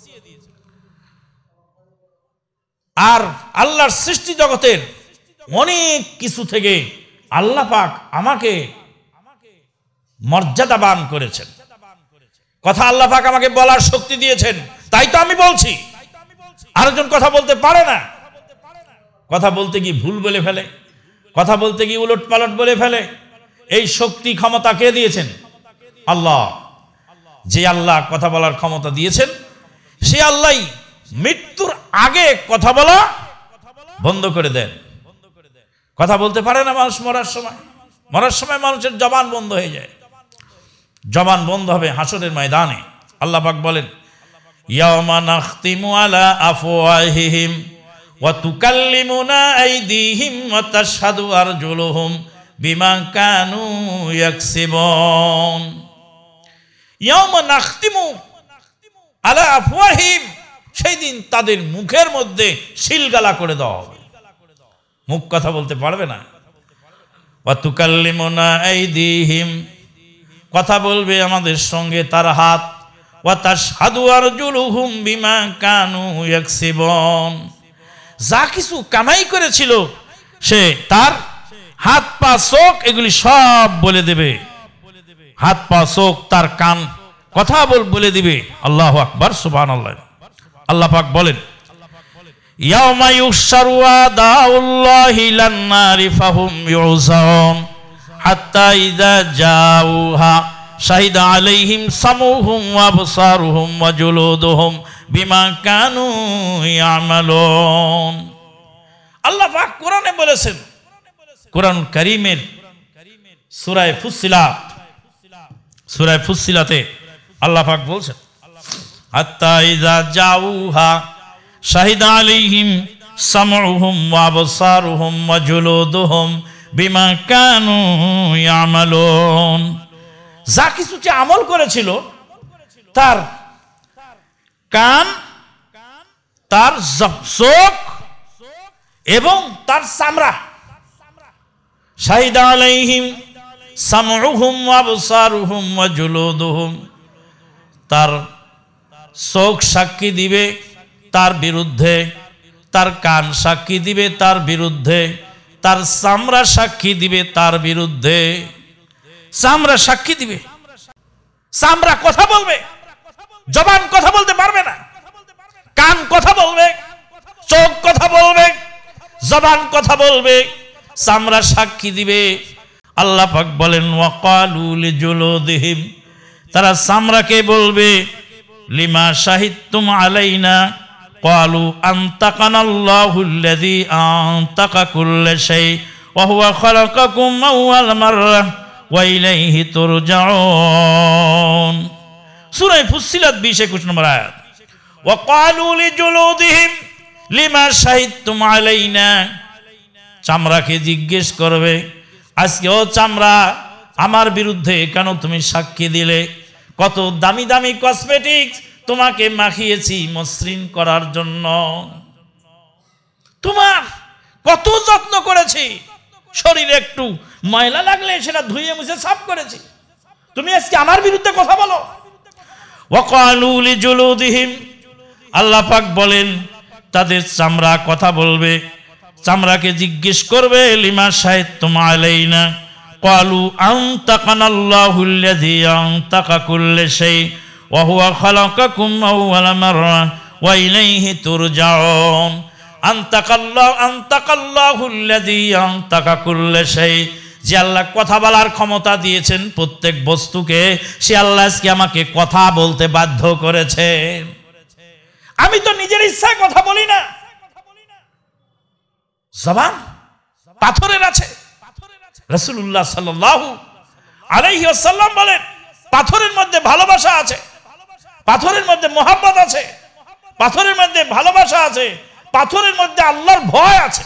আর আল্লাহর সৃষ্টি জগতের অনেক কিছু থেকে আল্লাহ পাক আমাকে মর্যাদাবান করেছেন। কথা আল্লাহ পাক আমাকে বলার শক্তি দিয়েছেন, তাই তো আমি বলছি। আরেকজন কথা বলতে পারে না, কথা বলতে গিয়ে ভুল বলে ফেলে, কথা বলতে গিয়ে উলট পালট বলে ফেলে। এই শক্তি ক্ষমতা কে দিয়েছেন? আল্লাহ। যে আল্লাহ কথা বলার ক্ষমতা দিয়েছেন সে আল্লাহ মৃত্যুর আগে কথা বলা বন্ধ করে দেন। কথা বলতে পারে না মানুষ মরার সময়। মরার সময় মানুষের জবান বন্ধ হয়ে যায়। জবান বন্ধ হবে হাসরের ময়দানে। আল্লাহ পাক বলেন, ইয়াওমা নাখতিমু আলা আফওয়াহিহিম ওয়া তুকাল্লিমুনা আইদিহিম ওয়া তাশহাদু আরজুলুহুম বিমা কানু ইয়াকসিবুন। ইয়াওমা নাখতিমু আলা আফওয়াহিহিম, সেই দিন তাদের মুখের মধ্যে শিলগালা করে দেওয়া হবে, মুখ কথা বলতে পারবে না। ওয়া তুকাল্লিমুনা আইদিহিম, কথা বলবে আমাদের সঙ্গে তার হাত। ওয়া তাশহাদু আরজুলুহুম বিমা কানু ইয়াকসিবুন, যা কিছু কামাই করেছিল সে তার হাত পা চোখ এগুলি সব বলে দেবে। হাত পা চোখ তার কান কথা বলে দিবে। আল্লাহু আকবার, সুবহানাল্লাহ। আল্লাহ পাক বলেন, ইয়াওমা ইউহশারু আদাউল্লাহি ইলান নারি ফাহুম ইউযাউন হাত্তা ইযা জাউহা শাহিদা আলাইহিম সামউহুম ওয়া আবসারুহুম ওয়া জুলুদুহুম বিমা কানু ইয়ামালুন। আল্লাহ পাক কোরআনে বলেছেন, কোরআন কারীমের সূরা ফুসসিলাতে আল্লাহ পাক বলছেন, হাত্তা ইযা জাউহা শাহিদা আলাইহিম সামউহুম ওয়া আবসারুহুম ওয়া জুলুদুহুম বিমা কানু ইয়ামালুন। যা কিছু যে আমল করেছিল তার কান, তার চোখ এবং তার চামড়া, শাহিদা আলাইহিম সামউহুম ওয়া আবসারুহুম ওয়া জুলুদুহুম, তার চোখ সাক্ষী দিবে তার বিরুদ্ধে, তার কান সাক্ষী দিবে তার বিরুদ্ধে, তার চামড়া সাক্ষী দিবে তার বিরুদ্ধে। চামড়া সাক্ষী দিবে, চামড়া কথা বলবে, জবান কথা বলতে পারবে না। কান কথা বলবে, চোখ কথা বলবে, জবান কথা বলবে, চামড়া সাক্ষী দিবে। আল্লাহ পাক বলেন, ওয়াকালু লিজুলুদিহিম, তারা চামড়াকে বলবে, লিমা শাহিদতুম আলাইনা ক্বালু আনতাকানাল্লাহুল্লাযী আনতাকা কুল্লা শাই ওয়া হুয়া খালাকাকুম আউয়াল মাররা ওয়া ইলাইহি তুরজাউন। সূরা ফুসসিলাত 20-21 নম্বর আয়াত। ওয়াকালু লিজুলুদিহিম লিমা শাহিদতুম আলাইনা, চামড়াকে জিজ্ঞেস করবে, আজকে ও চামড়া আমার বিরুদ্ধে কেন তুমি সাক্ষী দিলে? কত দামি দামি কসমেটিক্স তোমাকে মাখিয়েছি মসৃণ করার জন্য, তোমার কত যত্ন করেছি, শরীরে একটু ময়লা লাগলে সেটা ধুয়ে মুছে সাফ করেছি, তুমি আজকে আমার বিরুদ্ধে কথা বলো। ওয়াকালু লিজুলুদিহিম, আল্লাহ পাক বলেন তাদের চামড়া কথা বলবে, চামড়াকে জিজ্ঞেস করবে, লিমা শাহিদতুম আলাইনা ক্বালু আনতাকানাল্লাহুল্লাযী আনতাকা কুল্লা শাই ওয়া হুয়া খালাকাকুম আউয়াল মাররা ওয়া ইলাইহি তুরজাউন। আনতাকাল্লাহুল্লাযী আনতাকা কুল্লা শাই, যে আল্লাহ কথা বলার ক্ষমতা দিয়েছেন প্রত্যেক বস্তুকে, সে আল্লাহ আজকে আমাকে কথা বলতে বাধ্য করেছে। আমি তো নিজের ইচ্ছায় কথা বলি না। জবান পাথরের আছে। রাসূলুল্লাহ সাল্লাল্লাহু আলাইহি ওয়াসাল্লাম বলেন, পাথরের মধ্যে ভালোবাসা আছে, পাথরের মধ্যে মোহাব্বত আছে, পাথরের মধ্যে ভালোবাসা আছে, পাথরের মধ্যে আল্লাহর ভয় আছে।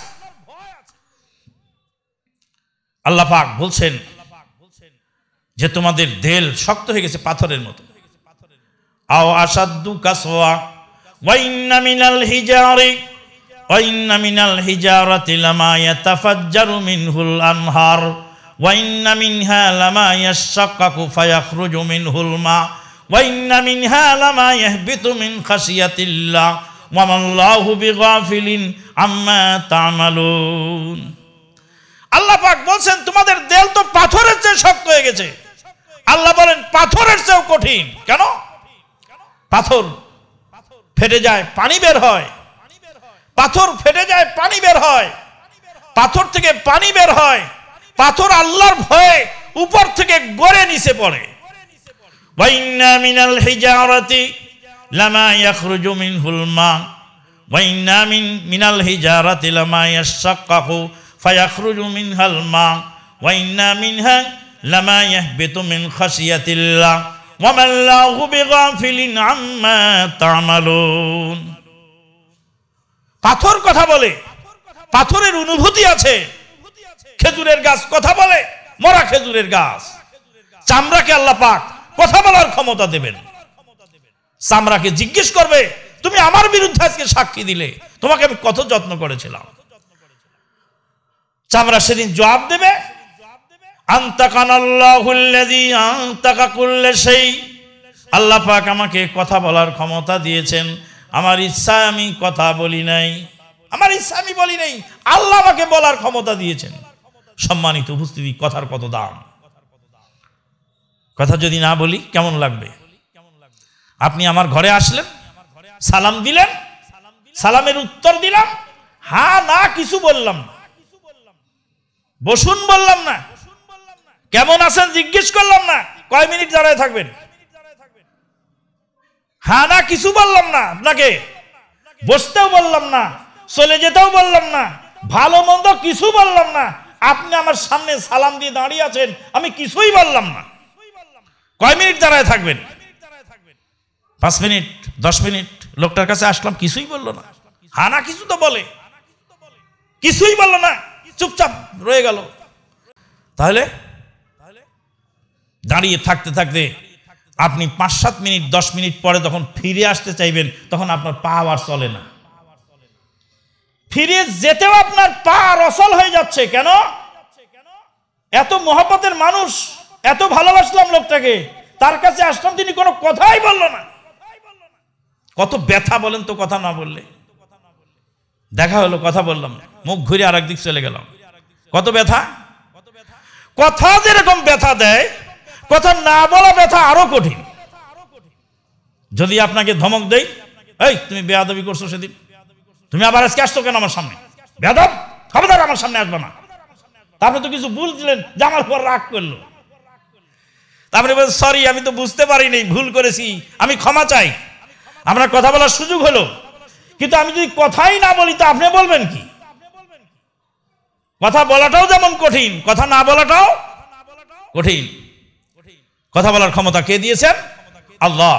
আল্লাহ পাক বলছেন যে তোমাদের দিল শক্ত হয়ে গেছে পাথরের মতো। আও আসাদ্দু কাসওয়া ওয়া ইন্না মিনাল হিজারি ওয়া ইন্না মিনাল হিজারাতি লামা ইয়াতাফাজ্জারু মিনহুল আনহার ওয়া ইন্না মিনহা লামা ইয়াশাক্কাকু ফায়াখরুজু মিনহুল মা ওয়া ইন্না মিনহা লামা ইয়াহবিতু মিন খাশিয়াতিল্লাহ ওয়া মাল্লাহু বিগাফিলিন আম্মা তা'মালুন। আল্লাহ পাক বলছেন তোমাদের দেল তো পাথরের চেয়ে শক্ত হয়ে গেছে। আল্লাহ বলেন পাথরের চেয়েও কঠিন। কেন? পাথর ফেটে যায় পানি বের হয়, পাথর ফেটে যায় পানি বের হয়, পাথর থেকে পানি বের হয়, পাথর আল্লাহর ভয়ে উপর থেকে গড়ে নিচে পড়ে। ওয়া ইন্না মিনাল হিজারাতি লামা ইয়াখরুজু মিনহুল মা ওয়া ইন্না মিনাল হিজারাতি লামা ইয়াশাক্কাকু ফায়াখরুজু মিনহাল মা ওয়া ইন্না মিনহা লামা ইয়াহবিতু মিন খাশিয়াতিল্লাহ ওয়া মাল্লাহু বিগাফিলিন আম্মা তা'মালুন। পাথর কথা বলে, পাথরের অনুভূতি আছে। খেজুরের গাছ কথা বলে, মরা খেজুরের গাছ। চামড়াকে আল্লাহ পাক কথা বলার ক্ষমতা দেবেন। চামড়াকে জিজ্ঞেস করবে, তুমি আমার বিরুদ্ধে আজকে সাক্ষী দিলে, তোমাকে আমি কত যত্ন করেছিলাম। চামড়া সেদিন জবাব দেবে, আনতাকানাল্লাহুল্লাযী আনতাকা কুল্লা শাই। আল্লাহ পাক আমাকে কথা বলার ক্ষমতা দিয়েছেন, আমার ইচ্ছা আমি কথা বলি নাই, আমার ইচ্ছা আমি বলি নাই, আল্লাহ আমাকে বলার ক্ষমতা দিয়েছেন। সম্মানিত উপস্থিতি, কথার কত দাম। কথা যদি না বলি কেমন লাগবে? আপনি আমার ঘরে আসলেন, সালাম দিলেন, সালামের উত্তর দিলাম, হ্যাঁ না কিছু বললাম না, বসুন বললাম না, কেমন আছেন জিজ্ঞেস করলাম না, কয় মিনিট দাঁড়ায় থাকবেন, হ্যাঁ না কিছু বললাম না, আপনাকে বসতেও বললাম না, চলে যেতেও বললাম না, ভালো মন্দ কিছু বললাম না, আপনি আমার সামনে সালাম দিয়ে দাঁড়িয়ে আছেন, আমি কিছুই বললাম না, কয় মিনিট দাঁড়ায় থাকবেন? 5 মিনিট 10 মিনিট। লোকটার কাছে আসলাম, কিছুই বললো না, হ্যাঁ না কিছু তো বলে, কিছুই বললো না, চুপচাপ রয়ে গেল। তাহলে দাঁড়িয়ে থাকতে থাকতে আপনি 5-7 মিনিট 10 মিনিট পরে যখন ফিরে আসতে চাইবেন, তখন আপনার পা আর চলে না, ফিরে যেতেও আপনার পা অচল হয়ে যাচ্ছে। কেন? এত মহব্বতের মানুষ, এত ভালোবাসলাম লোকটাকে, তার কাছে আসলাম, তিনি কোনো কথাই বললো না। কত ব্যথা বলেন তো কথা না বললে। দেখা হলো, কথা বললাম, মুখ ঘুরে আর একদিক চলে গেলাম। কত ব্যথা। কথা যেরকম ব্যথা দেয়, কথা না বলা ব্যথা আরো কঠিন। যদি আপনাকে ধমক দেই, এই তুমি বেয়াদবি করছো সেদিন, তুমি আবার আজকে আসছো কেন আমার সামনে, বেয়াদব, খবরদার আমার সামনে আসবে না। তারপরে তো কিছু ভুল দিলেন, যে আমার উপর রাগ করলো, তারপরে বলছেন সরি আমি তো বুঝতে পারিনি, ভুল করেছি, আমি ক্ষমা চাই। আপনার কথা বলার সুযোগ হলো, কিন্তু আমি যদি কথাই না বলি তো আপনি বলবেন কি? কথা বলাটাও যেমন কঠিন, কথা না বলাটাও কঠিন। কথা বলার ক্ষমতা কে দিয়েছেন? আল্লাহ।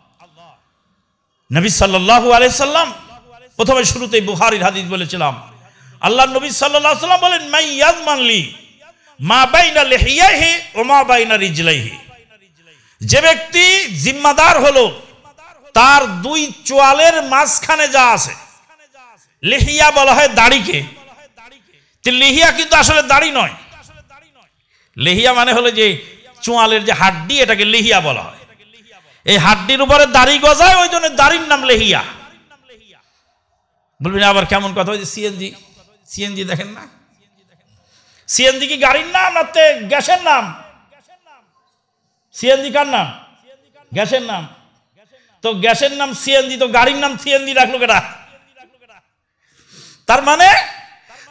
নবী সাল্লাল্লাহু আলাইহি সাল্লাম, প্রথমে শুরুতেই বুখারীর হাদিস বলেছিলাম, আল্লাহ নবী সাল্লাল্লাহু আলাইহি সাল্লাম বলেন, মাই ইয়াজমান লি মা বাইনা লিহিয়াহি ওয়া মা বাইনা রিজলাইহি। যে ব্যক্তি জিম্মাদার হলো তার 2 চোয়ালের মাঝখানে যা আছে, লিহিয়া বলা হয় দাড়িকে। লিহিয়া কিন্তু আসলে দাড়ি নয়, লিহিয়া মানে হলো যে চোয়ালের যে হাড্ডি, এটাকে লিহিয়া বলা হয়। এই হাড্ডির উপরে দাড়ি গজায়, ওই জন্য দাড়ির নাম লিহিয়া। বলবেন আবার কেমন কথা, ওই যে সিএনজি, সিএনজি দেখেন না, সিএনজি কি গাড়ির নাম না গ্যাসের নাম? সিএনজি কার নাম? গ্যাসের নাম। তো গ্যাসের নাম সিএনজি, তো গাড়ির নাম সিএনজি রাখলো কেটা? তার মানে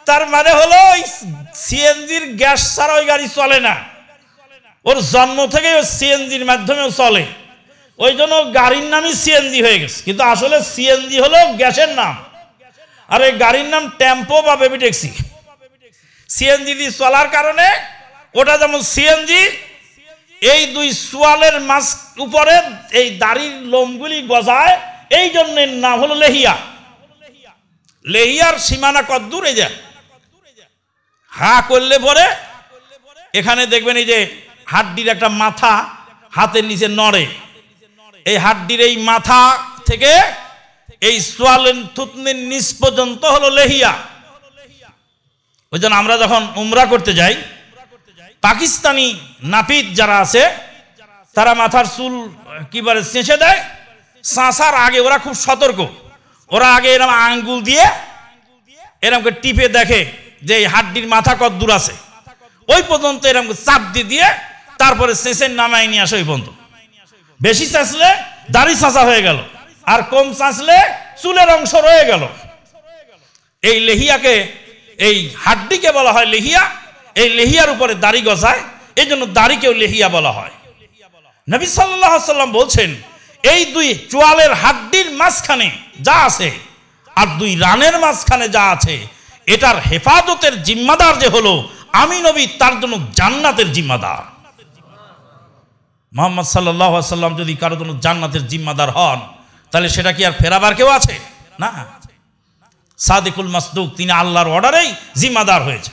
তার মানে হলো সিএনজির গ্যাস ছাড়া ওই গাড়ি চলে না, ওর জন্ম থেকে ওই সিএনজির মাধ্যমেও চলে, ওই জন্য গাড়ির নামই সিএনজি হয়ে গেছে। কিন্তু আসলে সিএনজি হলো গ্যাসের নাম, আর এই গাড়ির নাম টেম্পো বা বেবি ট্যাক্সি। সিএনজি দিয়ে চলার কারণে ওটা যেমন সিএনজি, এই দুই সোয়ালের মাছ উপরে এই দাড়ির লোমগুলি গজায়, এই জন্য নাম হলো লেহিয়া। লেহিয়ার সীমানা কদ্দূর, এই যে হা করলে পরে এখানে দেখবেন এই যে হাড্ডির একটা মাথা হাতের নিচে নড়ে, এই হাড্ডির এই মাথা থেকে এই সোয়ালের থুতনির নিচ পর্যন্ত হলো লেহিয়া। ওই জন্য আমরা যখন উমরা করতে যাই, পাকিস্তানি নাপিত যারা আছে তারা মাথার চুল কিবারে চেঁচে দেয়, চাঁচার আগে ওরা খুব সতর্ক, ওরা আগে এরকম আঙ্গুল দিয়ে এরকম টিপে দেখে যে এই হাড্ডির মাথা কত দূর আছে, ওই পর্যন্ত এরকম চাপ দিয়ে তারপরে চেঁচে নামাই নিয়ে আসে ওই পর্যন্ত। বেশি চাঁচলে দাড়ি চাঁচা হয়ে গেল, আর কম চাঁচলে চুলের অংশ রয়ে গেল। এই লেহিয়াকে, এই হাড্ডিকে বলা হয় লেহিয়া। এই লেহিয়ার উপরে দাড়ি গজায়, এই জন্য দাড়িকেও লেহিয়া বলা হয়। নবী সাল্লাল্লাহু আলাইহি ওয়াসাল্লাম বলছেন, এই দুই চোয়ালের হাড্ডির মাঝখানে যা আছে আর দুই রানের মাঝখানে যা আছে, এটার হেফাজতের জিম্মাদার যে হলো আমি নবী, তার জন্য জান্নাতের জিম্মাদার। মুহাম্মদ সাল্লাল্লাহু আলাইহি ওয়াসাল্লাম যদি কারো জন্য জান্নাতের জিম্মাদার হন, তাহলে সেটা কি আর ফেরাবার কেউ আছে? না, সাদিকুল মাসদুক তিনি আল্লাহর অর্ডারেই জিম্মাদার হয়েছে।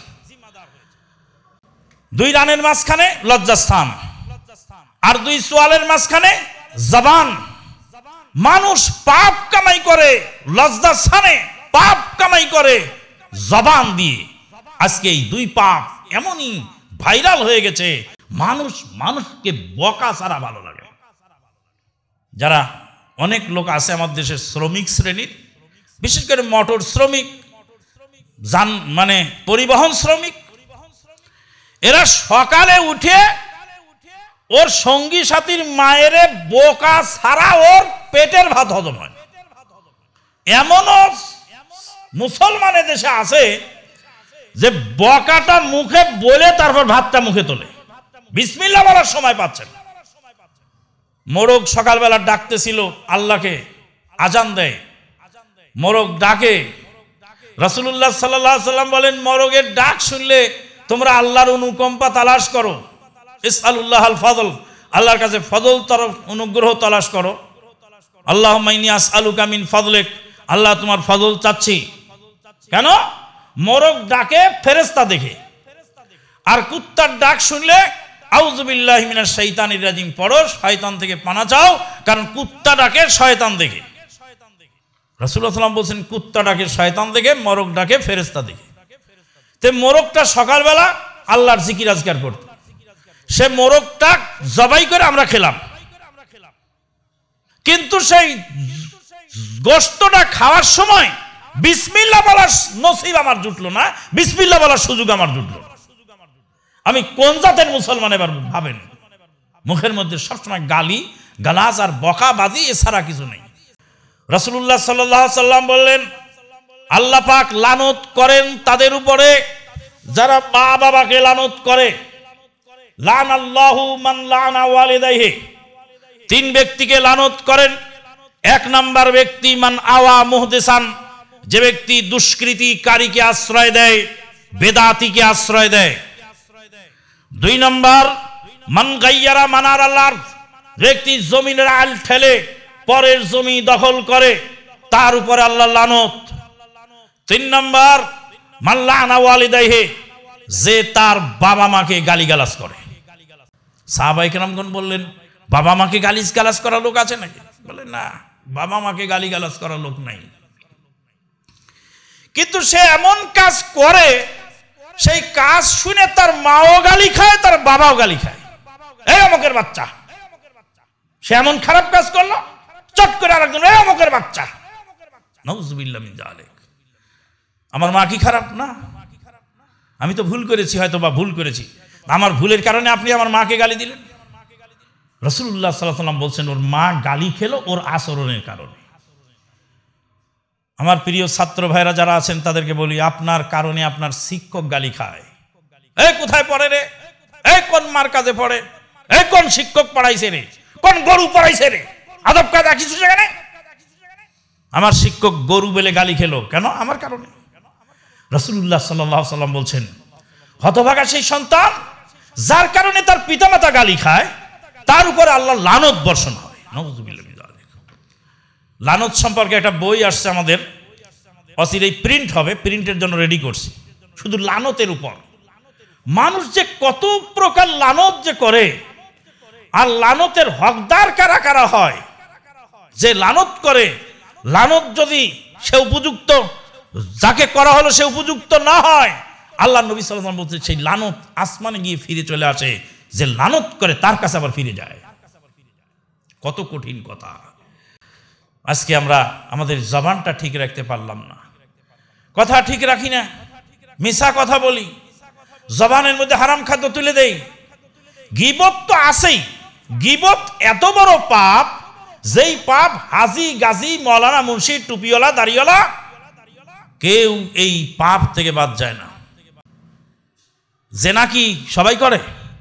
দুই রানের মাঝখানে লজ্জাস্থান, আর দুই সোয়ালের মাঝখানে জবান। মানুষ পাপ কামাই করে লজ্জাস্থানে, পাপ কামাই করে জবান দিয়ে। আজকে এই দুই পাপ এমনই ভাইরাল হয়ে গেছে, মানুষকে বকা ছাড়া ভালো লাগে। যারা অনেক লোক আছে আমাদের দেশের শ্রমিক শ্রেণীর, বিশেষ করে মোটর শ্রমিক, মানে পরিবহন শ্রমিক, এরা সকালে উঠে ওর সঙ্গী সাথীর মায়ের বোকা ছাড়া ওর পেটের ভাত হজম হয়। এমনও মুসলমানের দেশে আছে যে বকাটা মুখে বলে তারপর ভাতটা মুখে তোলে, বিসমিল্লাহ বলার সময় পাচ্ছেন। মোরগ সকালবেলা ডাকতেছিল আল্লাহকে, আজান দেয়, মোরগ ডাকে। রাসূলুল্লাহ সাল্লাল্লাহু আলাইহি ওয়াসাল্লাম বলেন, মোরগের ডাক শুনলে তোমরা আল্লাহর অনুকম্পা তালাশ করো, ইসআলুল্লাহ আল ফাদল, আল্লাহর কাছে ফজল তরফ অনুগ্রহ তালাশ করো। আল্লাহুম্মা ইন্নী আসআলুকা মিন ফাদলিক, আল্লাহ তোমার ফজল চাচ্ছি। কেন? মোরগ ডাকে ফেরেশতা দেখে, আর কুত্তার ডাক শুনলে আউযু বিল্লাহি মিনাশ শাইতানির রাজিম পড়ো, শয়তান থেকে পানা চাও, কারণ কুত্তা ডাকে শয়তান দেখে। রাসূলুল্লাহ সাল্লাল্লাহু আলাইহি ওয়াসাল্লাম বলছেন, কুত্তা ডাকে শয়তান দেখে, মোরগ ডাকে ফেরেশতা দেখে। তে মোরগটা সকালবেলা আল্লাহর জিকির আজকার করত, সে মোরগটা জবাই করে আমরা খেলাম, কিন্তু সেই গোশতটা খাওয়ার সময় বিসমিল্লাহ বলার নসিব আমার জুটলো না, বিসমিল্লাহ বলার সুযোগ আমার জুটলো। আমি কোন জাতের মুসলমান এবার ভাবেন? মুখের মধ্যে সবসময় গালি গালাজ আর বকাবাজি, এছাড়া কিছু নেই। রাসূলুল্লাহ সাল্লাল্লাহু আলাইহি ওয়াসাল্লাম বললেন, আল্লাহ পাক লানত করেন তাদের উপরে যারা মা বাবাকে লানত করে। লানাল্লাহু মান লানা ওয়ালিদাইহি, তিন ব্যক্তিকে লানত করেন। এক নাম্বার ব্যক্তি মান আওয়া মুহদিসান, যে ব্যক্তি দুষ্কৃতিকারীকে আশ্রয় দেয়, বেদাতীকে আশ্রয় দেয়। দুই নম্বর মান গায়্যারা মানার আল্লাহ, ব্যক্তি জমিনের আল ঠেলে পরের জমি দখল করে, তার উপরে আল্লাহর লানত। তিন নম্বর মান লানা ওয়ালিদাইহি, যে তার বাবা মাকে গালিগালাজ করে। সাহাবায়ে কেরামগণ বললেন, বাবা মাকে গালিগালাজ করা লোক আছে নাকি? বলে না, বাবা মাকে গালিগালাজ করা লোক নাই, কিন্তু সে এমন কাজ করে, সেই কাজ শুনে তার মাও গালি খায়, তার বাবাও গালি খায়। এই অমুকের বাচ্চা, সে এমন খারাপ কাজ করলো, চট করে আরেকজন এই অমুকের বাচ্চা। নাউযুবিল্লাহ মিন যালিক। আমার মা কি খারাপ? না, আমি তো ভুল করেছি, হয়তো বা ভুল করেছি, আমার ভুলের কারণে আপনি আমার মাকে গালি দিলেন। রাসূলুল্লাহ সাল্লাল্লাহু আলাইহি ওয়াসাল্লাম বলছেন, ওর মা গালি খেলো ওর আচরণের কারণে। আমার প্রিয় ছাত্র ভাইরা যারা আছেন তাদেরকে বলি, আপনার কারণে আপনার শিক্ষক গালি খায়। এই কোথায় পড়ে রে, এই কোন মার কাজে পড়ে, এই কোন শিক্ষক পড়াইছে রে, কোন গরু পড়াইছে রে, আদব কায়দা কিছু সেখানে। আমার শিক্ষক গরু বলে গালি খেলো কেন? আমার কারণে। রাসূলুল্লাহ সাল্লাল্লাহু আলাইহি ওয়াসাল্লাম বলছেন, হতভাগা সেই সন্তান যার কারণে তার পিতামাতা গালি খায়, তার উপর আল্লাহ লানত বর্ষণ হয়। নাউযুবিল্লাহ মিন যালিক। লানত সম্পর্কে একটা বই আসছে আমাদের, অচিরেই প্রিন্ট হবে, প্রিন্টের জন্য রেডি করছি। শুধু লানতের উপর মানুষ যে কত প্রকার লানত যে করে, আর লানতের হকদার কারা কারা হয়। যে লানত করে, লানত যদি সে উপযুক্ত, যাকে করা হলো সে উপযুক্ত না হয়, আল্লাহ নবী সাল্লাল্লাহু আলাইহি ওয়াসাল্লাম বলতে সেই লানত আসমানে গিয়ে ফিরে চলে আসে, যে লানত করে তার কাছে আবার ফিরে যায়। কত কঠিন কথা। আজকে আমরা আমাদের জবানটা ঠিক রাখতে পারলাম না, কথা ঠিক রাখি না, মিছা কথা বলি, জবানের মধ্যে হারাম খাদ্য তুলে দেই। গীবত তো আছেই, গীবত এত বড় পাপ, যেই পাপ হাজি গাজী মৌলানা মুন্সি টুপিওয়ালা দাড়িওয়ালা কেউ এই পাপ থেকে বাদ যায় না। জেনা কি সবাই করে?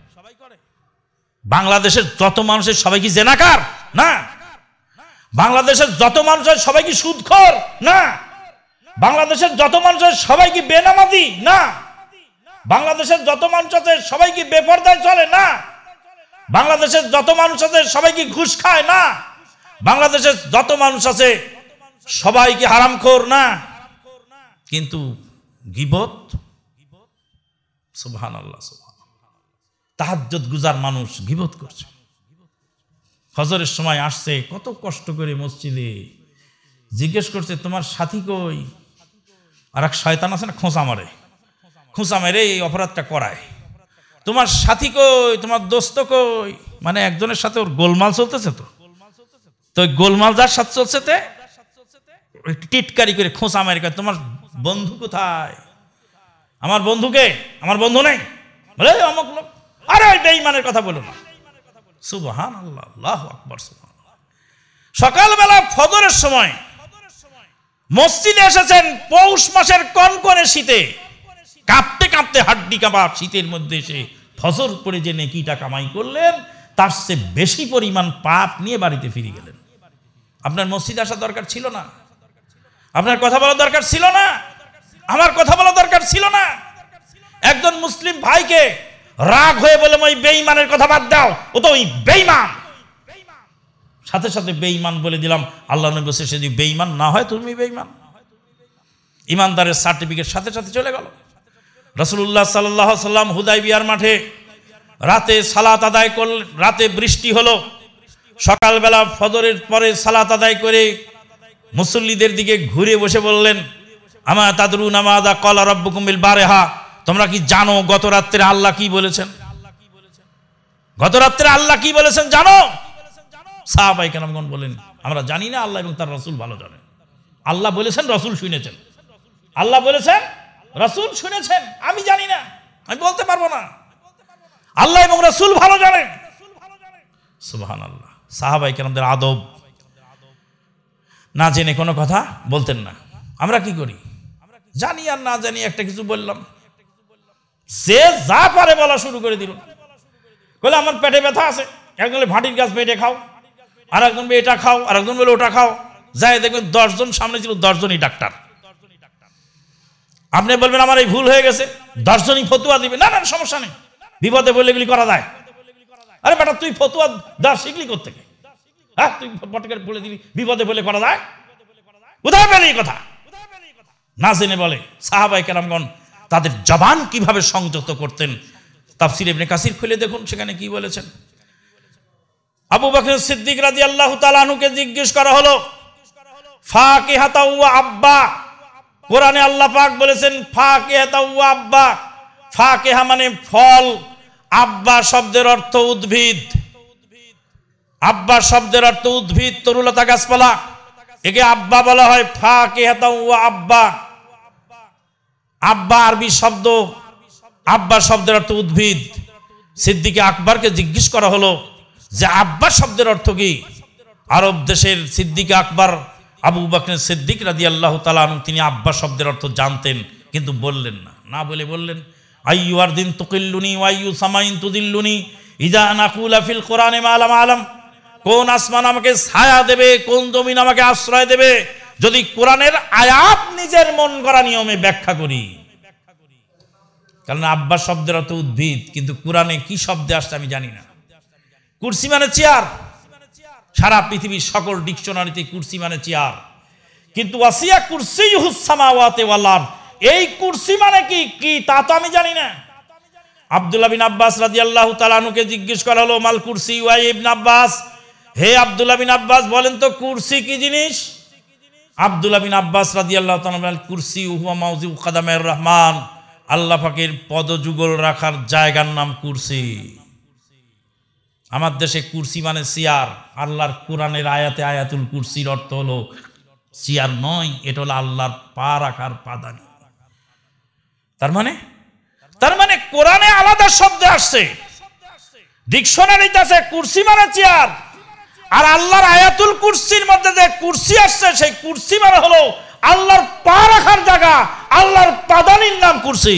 বাংলাদেশের যত মানুষের সবাই কি জেনাকার? না। বাংলাদেশের যত মানুষের সবাই কি সুদখোর? না। বাংলাদেশের যত মানুষের সবাই কি বেনামাজি? না। বাংলাদেশের যত মানুষ আছে সবাই কি বেপরদায় চলে? না। বাংলাদেশের যত মানুষ আছে সবাই কি ঘুষ খায়? না। বাংলাদেশের যত মানুষ আছে সবাই কি হারামখোর? না। কিন্তু গীবত, সুবহানাল্লাহ, তাহাজ্জুদ গুজার মানুষ গীবত করছে। ফজরের সময় আসছে কত কষ্ট করে মসজিদে, জিজ্ঞেস করছে তোমার সাথী কই? আর এক শয়তান আছে না, খোঁচা মেরে এই অপরাধটা করায়। তোমার সাথী কই, তোমার দোস্ত কই? মানে একজনের সাথে ওর গোলমাল চলতেছে, তো গোলমাল যার সাথে চলছে টিটকারি করে খোঁচা মেরে কয় তোমার বন্ধু কোথায়? আমার বন্ধুকে, আমার বন্ধু নেই বলে অমুক লোক। আরে বেঈমানের কথা বলো না। সুবহানাল্লাহ, আল্লাহু আকবার, সুবহানাল্লাহ। সকালবেলা ফজরের সময় মসজিদে এসেছেন, পৌষ মাসের কনকনে শীতে, কাঁপতে কাঁপতে হাড্ডি কাঁপা শীতের মধ্যে এসে ফজর পড়ে যে নেকিটা কামাই করলেন, তার চেয়ে বেশি পরিমাণ পাপ নিয়ে বাড়িতে ফিরে গেলেন। আপনার মসজিদে আসা দরকার ছিল না, আপনার কথা বলা দরকার ছিল না, আমার কথা বলা দরকার ছিল না। একজন মুসলিম ভাইকে রাগ হয়ে বলে ওই বেঈমানের কথা বাদ দাও, ও তো ওই বেঈমান, সাথে সাথে বেঈমান বলে দিলাম। আল্লাহ নবী বলেছে যদি বেঈমান না হয় তুমি বেঈমান। ইমানদারের সার্টিফিকেট সাথে সাথে চলে গেল। রাসূলুল্লাহ সাল্লাল্লাহু আলাইহি ওয়াসাল্লাম হুদায়বিয়ার মাঠে রাতে সালাত আদায় করলেন, রাতে বৃষ্টি হলো, সকালবেলা ফজরের পরে সালাত আদায় করে মুসল্লিদের দিকে ঘুরে বসে বললেন, আমা তাদরুনা মাযা ক্বালা রাব্বুকুম বিল বারিহা, তোমরা কি জানো গত রাত্রে আল্লাহ কি বলেছেন? গত রাত্রে আল্লাহ কি বলেছেন জানো? সাহাবায়ে কেরামগণ বলেন আমরা জানি না, আল্লাহ এবং তার রাসূল ভালো জানেন। আল্লাহ বলেছেন, রাসূল শুনেছেন। আল্লাহ বলেছেন, রাসূল শুনেছেন, আমি জানি না, আমি বলতে পারবো না। আল্লাহ এবং রাসূল ভালো জানেন। সুবহানাল্লাহ। সাহাবায়ে কেরামদের আদব, না জেনে কোনো কথা বলতেন না। আমরা কি করি? জানি আর না জানি একটা কিছু বললাম, সে যা পারে বলা শুরু করে দিল। বলে আমার পেটে ব্যথা আছে, একজন বলে ভাটির গাছ পেটে খাও, আর একজন বলে এটা খাও, আর একজন বলে ওটা খাও। যাই দেখবেন 10 জন সামনে ছিল, 10 জনই ডাক্তার। আপনি বলবেন আমার এই ভুল হয়ে গেছে, 10 জনই ফতুয়া দিবে। না না, সমস্যা নেই, বিপদে বলে এগুলি করা যায়। আরে বেটা তুই ফতুয়া দা শিখলি কোত্থেকে? হ্যাঁ, তুই পটকে বলে দিবি বিপদে বলে করা যায়? কোথায় পেলি এই কথা? না জেনে বলে। সাহাবায়ে কেরামগণ তাদের জবান কিভাবে সংযত করতেন, তাফসীর ইবনে কাসির খুলে দেখুন, সেখানে কি বলেছেন। আবু বকর সিদ্দিক রাদিয়াল্লাহু তাআলা আনহুকে জিজ্ঞেস করা হলো ফাকিহাতা ওয়া আব্বা, কোরআনে আল্লাহ পাক বলেছেন ফাকিহাতা ওয়া আব্বা। ফাকিহা মানে ফল, আব্বা শব্দের অর্থ উদ্ভিদ। আব্বা শব্দের অর্থ উদ্ভিদ, তরুলতা গাছপালা, একে আব্বা বলা হয়। ফাকিহাতা ওয়া আব্বা, আব্বা আরবি শব্দ, আব্বা শব্দের অর্থ উদ্ভিদ। সিদ্দিকে আকবরকে জিজ্ঞেস করা হলো যে আব্বা শব্দের অর্থ কি? আরব দেশের সিদ্দিকে আকবর আবু বকর সিদ্দিক রাদিয়াল্লাহু তাআলা আনহু তিনি আব্বা শব্দের অর্থ জানতেন, কিন্তু বললেন না, না বলে বললেন আইয়ু আরদিন তুকিল্লুনি ওয়া আইয়ু সামাইন তুদিল্লুনি ইযা নাকুলা ফিল কোরআনে মা লাম আলাম। কোন আসমান আমাকে ছায়া দেবে, কোন জমিন আমাকে আশ্রয় দেবে যদি কোরআনের আয়াত নিজের মন গড়া নিয়মে ব্যাখ্যা করি। কারণ আব্বা শব্দের অর্থ উদ্ভিদ, কিন্তু কোরআনে কি শব্দে আসছে আমি জানি না। কুরসি মানে চেয়ার, সারা পৃথিবীর সকল ডিকশনারিতে কুরসি মানে চেয়ার, কিন্তু ওয়াসিয়া কুরসিয়ুহুস সামাওয়াতি ওয়াল আরদ, এই কুরসি মানে কি কি তা তো আমি জানি না। আব্দুল্লাহ বিন আব্বাস রাদিয়াল্লাহু তাআলা আনহুকে জিজ্ঞেস করা হলো মাল কুরসি ওয়া ইবনে আব্বাস, হে আব্দুল্লাহ বিন আব্বাস বলেন তো কুরসি কি জিনিস? আব্দুল্লাহ বিন আব্বাস রাদিয়াল্লাহু তাআলা বলেন কুরসি হুয়া মাউযিউ কাদামের রহমান, আল্লাহ পাকের পদযুগল রাখার জায়গার নাম কুরসি। আমার দেশে কুরসি মানে চেয়ার, আল্লাহর কোরআনের আয়াতে আয়াতুল কুরসির অর্থ হলো চেয়ার নয়, এটা হলো আল্লাহর পা রাখার পাদানি। তার মানে কোরআনে আলাদা শব্দ আসছে, ডিকশনারিতে আছে কুরসি মানে চেয়ার, আর আল্লাহর আয়াতুল কুরসির মধ্যে যে কুরসি আসছে সেই কুরসি মানে হলো আল্লাহর পা রাখার জায়গা, আল্লাহর পাদানির নাম কুরসি।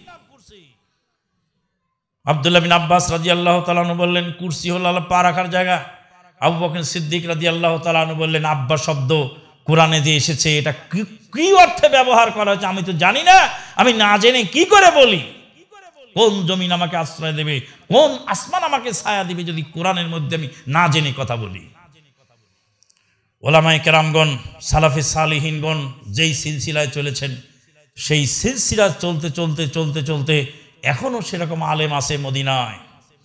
আব্দুল্লাহ বিন আব্বাস রাদিয়াল্লাহু তাআলা আনহু বললেন কুরসি হলো আল্লাহর পা রাখার জায়গা। আবু বকর সিদ্দিক রাদিয়াল্লাহু তাআলা আনহু বললেন আব্বা শব্দ কোরআনে যে এসেছে এটা কি অর্থে ব্যবহার করা হয়েছে আমি তো জানি না, আমি না জেনে কি করে বলি? কোন জমিন আমাকে আশ্রয় দেবে, কোন আসমান আমাকে ছায়া দিবে যদি কোরআনের মধ্যে আমি না জেনে কথা বলি? ওলামায়ে কেরামগণ, সালাফে সালিহিনগণ যেই সিলসিলায় চলেছেন, সেই সিলসিলা চলতে চলতে চলতে চলতে এখনো সেরকম আলেম আছে মদিনায়।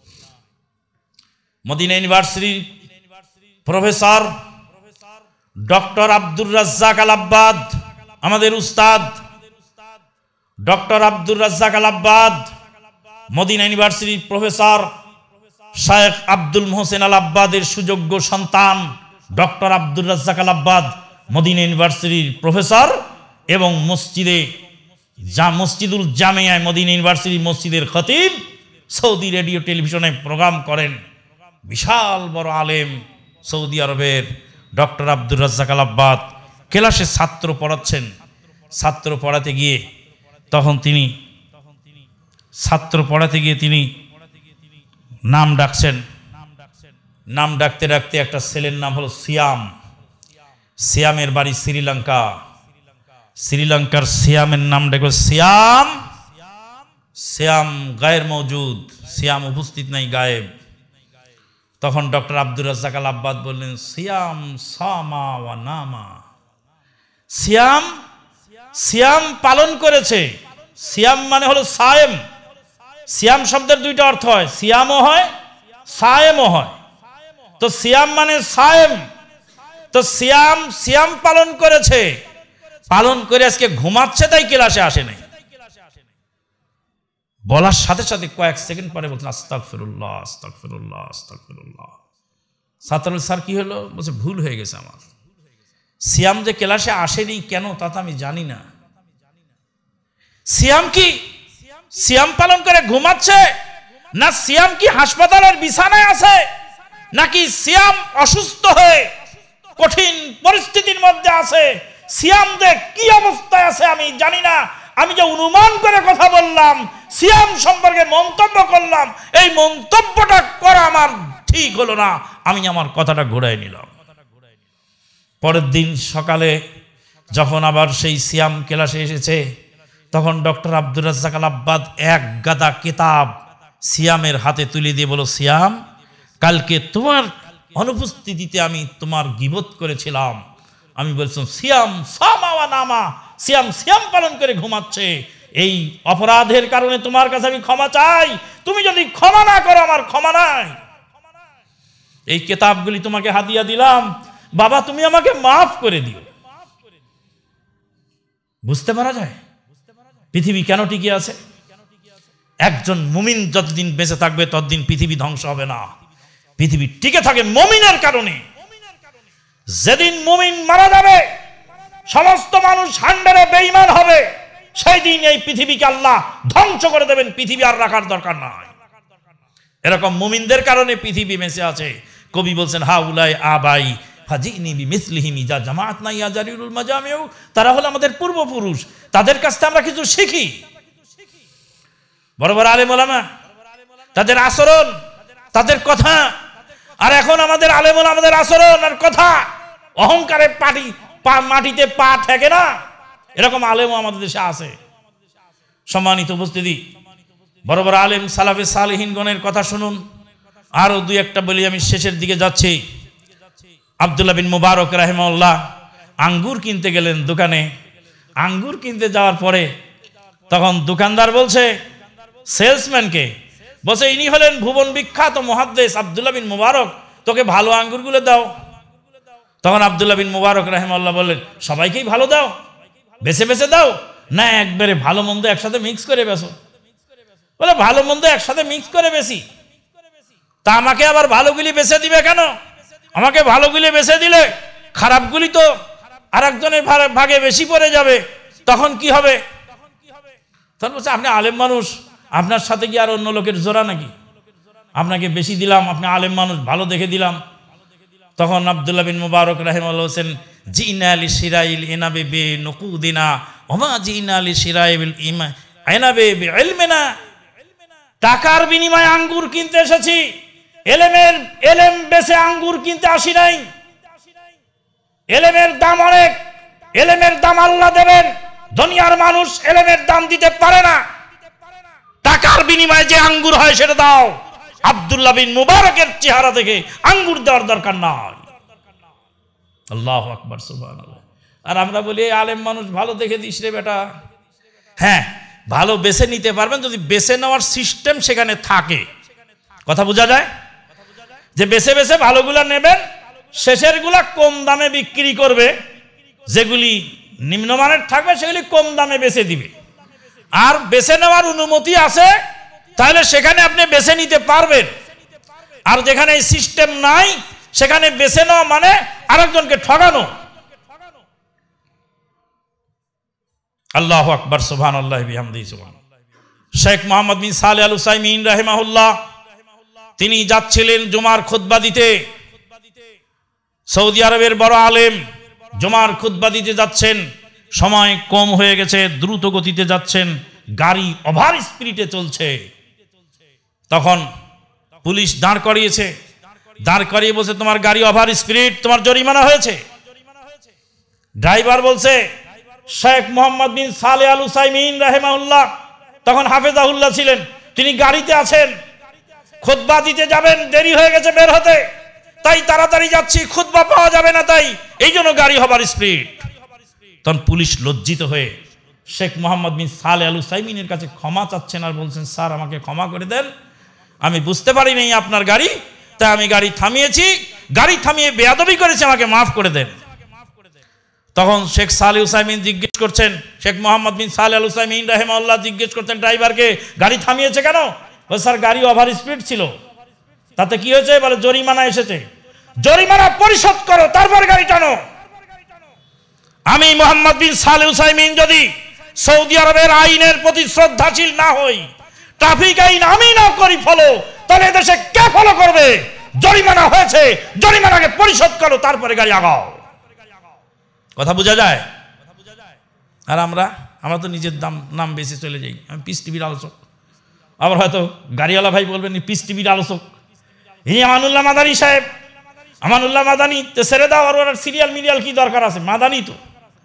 মদিনা ইউনিভার্সিটির professor doctor Abdur Razzaq Al Abbad, আমাদের উস্তাদ doctor Abdur Razzaq Al Abbad, Medina ইউনিভার্সিটির প্রফেসর শায়েখ আব্দুল মোহসেন আল আব্বাদের সুযোগ্য সন্তান doctor Abdur Razzaq Al Abbad Medina ইউনিভার্সিটির প্রফেসর এবং মসজিদুল জামিয়ায় মদিনা ইউনিভার্সিটির মসজিদের খতিব, সৌদি রেডিও টেলিভিশনে প্রোগ্রাম করেন। বিশাল বড় আলেম সৌদি আরবের doctor Abdur Razzaq Al Abbad ক্লাসে ছাত্র পড়াচ্ছেন। ছাত্র পড়াতে গিয়ে তিনি নাম ডাকছেন। নাম ডাকতে ডাকতে একটা ছেলের নাম হলো সিয়াম। সিয়ামের বাড়ি শ্রীলঙ্কা। শ্রীলঙ্কার সিয়ামের নাম ডাকবে সিয়াম। সিয়াম গায়ের মৌজুদ, সিয়াম উপস্থিত নাই, গায়েব। তখন doctor Abdur Razzaq Al Abbad বললেন সিয়াম সামা ওয়া নামা। সিয়াম পালন করেছে। সিয়াম মানে হলো সায়েম। সিয়াম শব্দের দুইটা অর্থ হয়, সিয়ামও হয় সায়েমও হয়। তো সিয়াম মানে সায়েম, তো সিয়াম পালন করেছে, পালন করে আজকে ঘুমাচ্ছে, তাই ক্লাসে আসে নাই। বলার সাথে সাথে কয়েক সেকেন্ড পরে বলছেন আস্তাগফিরুল্লাহ আস্তাগফিরুল্লাহ আস্তাগফিরুল্লাহ। ছাত্রুল স্যার কি হলো? বলছে ভুল হয়ে গেছে আমার। সিয়াম যে ক্লাসে আসেনি কেন তা তো আমি জানি না। সিয়াম কি সিয়াম পালন করে ঘুমাচ্ছে, না সিয়াম কি হাসপাতালের বিছানায় আছে, নাকি সিয়াম অসুস্থ হয়ে কঠিন পরিস্থিতির মধ্যে আছে? সিয়াম যে কি অবস্থায় আছে আমি জানি না। আমি যে অনুমান করে কথা বললাম, সিয়াম সম্পর্কে মন্তব্য করলাম, এই মন্তব্যটা করা আমার ঠিক হলো না। আমি আমার কথাটা ঘুরাই নিলাম। পরের দিন সকালে যখন আবার সেই সিয়াম ক্লাসে এসেছে, তখন doctor Abdur Razzaq Al Abbad এক গাদা কিতাব সিয়ামের হাতে তুলে দিয়ে বলো, সিয়াম কালকে তোমার অনুপস্থিতিতে আমি তোমার গীবত করেছিলাম। আমি বলছিলাম সিয়াম সামা ওয়া নামা, সিয়াম পালন করে ঘুমাচ্ছে। এই অপরাধের কারণে তোমার কাছে আমি ক্ষমা চাই। তুমি যদি ক্ষমা না করো আমার ক্ষমা নাই। এই কিতাবগুলি তোমাকে হাদিয়া দিলাম, বাবা তুমি আমাকে মাফ করে দিও। বুঝতে পারা যায় পৃথিবী কেন টিকে আছে? একজন মুমিন যতদিন বেঁচে থাকবে ততদিন পৃথিবী ধ্বংস হবে না। পৃথিবী টিকে থাকে মুমিনের কারণে। যেদিন মুমিন মারা যাবে, সমস্ত মানুষ হান্ডারে বেঈমান হবে, সেই দিন এই পৃথিবীকে আল্লাহ ধ্বংস করে দেবেন। পৃথিবী আর রাখার দরকার নাই। এরকম মুমিনদের কারণে পৃথিবী বেঁচে আছে। কবি বলছেন হা উলাই আবাই ফাজিনি বিমিসলিহিম ইজা জামাআতনা ইয়া জারিরুল মাজামিউ, তারা হলো আমাদের পূর্বপুরুষ, তাদের কাছ থেকে আমরা কিছু শিখি। বড় বড় আলেম ওলামা, তাদের আচরণ, তাদের কথা। আর এখন আমাদের আলেম ওলামা, আমাদের আচরণ আর কথা অহংকারে মাটিতে পা ঠেকে না, এরকম আলেমও আমাদের দেশে আছে। সম্মানিত উপস্থিতি, বড় বড় আলেম সালাফে সালেহিনগণের কথা শুনুন। আরো দুই একটা বলি, আমি শেষের দিকে যাচ্ছি। আব্দুল্লাহ বিন মুবারক রাহিমাহুল্লাহ আঙ্গুর কিনতে গেলেন দোকানে। আঙ্গুর কিনতে যাওয়ার পরে তখন দোকানদার বলছে সেলসম্যানকে, বলছে ইনি হলেন ভুবন বিখ্যাত মুহাদ্দিস আব্দুল্লাহ বিন মুবারক, তোকে ভালো আঙ্গুরগুলো দাও। তখন আব্দুল্লাহ বিন মুবারক রাহিমাহুল্লাহ বললেন, সবাইকেই ভালো দাও, বেছে বেছে দাও না একবারে ভালো মন্দ একসাথে মিক্স করে বেছো? বলে ভালো মন্দ একসাথে মিক্স করে বেশি, তা আমাকে আবার ভালোগুলি বেছে দিবে কেন? আমাকে ভালোগুলি বেছে দিলে খারাপগুলি তো আর একজনের ভাগে বেশি পড়ে যাবে, তখন কি হবে? তখন বলছে, আপনি আলেম মানুষ, আপনার সাথে কি আর অন্য লোকের জোড়া নাকি? আপনাকে বেশি দিলাম, আপনি আলেম মানুষ, ভালো দেখে দিলাম। তখন আব্দুল্লাহ বিন মুবারক রাহিমাহুল্লাহ হোসেন, জিনা আলী শিরাইল এনাবে বে নকুদিনা ওমা জিনা আলী শিরাইল এনাবে বে ইলমিনা, টাকার বিনিময়ে আঙ্গুর কিনতে এসেছি, এলেম বেচে আঙ্গুর কিনতে আসি নাই। এলেমের দাম অনেক, এলেমের দাম আল্লাহ দেবেন, দুনিয়ার মানুষ এলেমের দাম দিতে পারে না। টাকার বিনিময়ে যে আঙ্গুর হয় সেটা দাও। আব্দুল্লাহ বিন মুবারকের চেহারা দেখে আঙ্গুর দেওয়ার দরকার নাই। আল্লাহু আকবার, সুবহানাল্লাহ। আর আমরা বলি আলেম মানুষ, ভালো দেখে দিস রে বেটা। হ্যাঁ, ভালো বেছে নিতে পারবেন যদি বেছে নেওয়ার সিস্টেম সেখানে থাকে। কথা বোঝা যায়? যে বেছে বেছে ভালোগুলা নেবেন, শেষের গুলা কম দামে বিক্রি করবে, যেগুলি নিম্নমানের থাকবে সেগুলি কম দামে বেছে দিবে। আর বেছে নেওয়ার অনুমতি আছে, তাহলে সেখানে আপনি বেছে নিতে পারবেন। আর যেখানে এই সিস্টেম নাই, সেখানে বেছে নেওয়া মানে আরেকজনকে ঠকানো। আল্লাহু আকবার, সুবহানাল্লাহি বিহামদিহি সুবহানাল্লাহ। শেখ মোহাম্মদ বিন সালেহ আল উসাইমিন রাহিমাহুল্লাহ, তিনি যাচ্ছিলেন জুমার খুতবা দিতে। সৌদি আরবের বড় আলেম, জুমার খুতবা দিতে যাচ্ছেন, সময় কম হয়ে গেছে, দ্রুত গতিতে যাচ্ছেন, গাড়ি ওভার স্পিডে চলছে। তখন পুলিশ দাঁড় করিয়েছে, দাঁড় করিয়ে বলছে, তোমার গাড়ি ওভার স্পিড, তোমার জরিমানা হয়েছে। ড্রাইভার বলছে, শেখ মোহাম্মদ বিন সালেহ আল উসাইমিন রাহিমাহুল্লাহ তখন হাফেজাহুল্লাহ ছিলেন, তিনি গাড়িতে আছেন, খুতবা দিতে যাবেন, দেরি হয়ে গেছে বের হতে, তাই তাড়াতাড়ি যাচ্ছি, খুতবা পাওয়া যাবে না, তাই এই জন্য গাড়ি ওভার স্পিড। তখন পুলিশ লজ্জিত হয়ে শেখ মোহাম্মদ বিন সালেহ আল উসাইমিনের কাছে ক্ষমা চাচ্ছেন আর বলছেন, স্যার আমাকে ক্ষমা করে দেন, আমি বুঝতে পারি নাই আপনার গাড়ি, তাই আমি গাড়ি থামিয়েছি, গাড়ি থামিয়ে বেয়াদবি করেছি, আমাকে মাফ করে দেন। তখন শেখ সালেহ উসাইমিন জিজ্ঞেস করছেন, শেখ মোহাম্মদ বিন সালেহ আল উসাইমিন রাহিমাহুল্লাহ জিজ্ঞেস করছেন ড্রাইভারকে, গাড়ি থামিয়েছে কেন? বলে, স্যার গাড়ি ওভার স্পিড ছিল। তাতে কি হয়েছে? বলে, জরিমানা এসেছে, জরিমানা পরিশোধ করো, তারপর গাড়ি টানো। আমি মোহাম্মদ বিন সালেহ উসাইমিন যদি সৌদি আরবের আইনের প্রতি শ্রদ্ধাশীল না হই, ট্রাফিক আইন আমি না করি ফলো, তাহলে এদেশে কে ফলো করবে? জরিমানা হয়েছে, জরিমানাকে পরিশোধ করো, তারপরে গাড়ি আগাও। কথা বোঝা যায়? আর আমরা তো নিজের নাম বেশি চলে যাই, আমি পিস টিভির আলোচক। আবার হয়তো গাড়িওয়ালা ভাই বলবেন পিস টিভির আলোচক, এই আমানুল্লাহ মাদানী সাহেব, আমানুল্লাহ মাদানী তো ছেড়ে দাও, আর ওর সিরিয়াল মিরিয়াল কি দরকার আছে? মাদানী তো।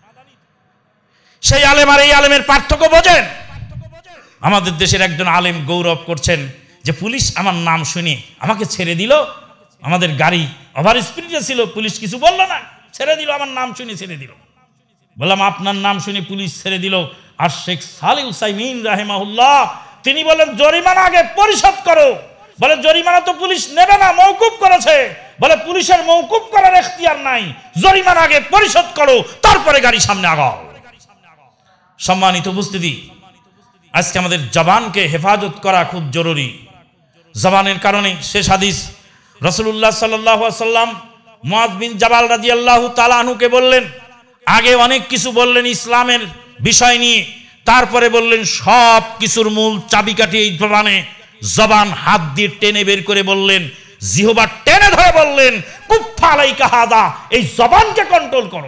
সেই আলেম আর এই আলেমের পার্থক্য বোঝেন? আমাদের দেশের একজন আলেম গৌরব করছেন যে পুলিশ আমার নাম শুনে আমাকে ছেড়ে দিল, আমাদের গাড়ি ওভার স্পিডে ছিল, পুলিশ কিছু বলল না, ছেড়ে দিল, আমার নাম শুনে ছেড়ে দিল। বললাম, আপনার নাম শুনে পুলিশ ছেড়ে দিল, আর শেখ সালেহ উসাইমিন রাহিমাহুল্লাহ তিনি বলেন জরিমানা আগে পরিশোধ করো। বলে, জরিমানা তো পুলিশ নেবে না, মওকুফ করেছে। বলে, পুলিশের মওকুফ করার এখতিয়ার নাই, জরিমানা আগে পরিশোধ করো, তারপরে গাড়ি সামনে আগাও। সম্মানিত উপস্থিতি, আজকে আমাদের জবানকে হেফাজত করা খুব জরুরি। জবানের কারণে শেষ হাদিস, রাসূলুল্লাহ সাল্লাল্লাহু আলাইহি ওয়াসাল্লাম মুআয বিন জাবাল রাদিয়াল্লাহু তাআলা আনহুকে বললেন, আগে অনেক কিছু বললেন ইসলামের বিষয় নিয়ে, তারপরে বললেন সব কিছুর মূল চাবিকাঠি এই জবানে। জবান হাত দিয়ে টেনে বের করে বললেন, জিহবা টেনে ধরে বললেন, কুফা আলাইকা হাদা, এই জবানকে কন্ট্রোল করো।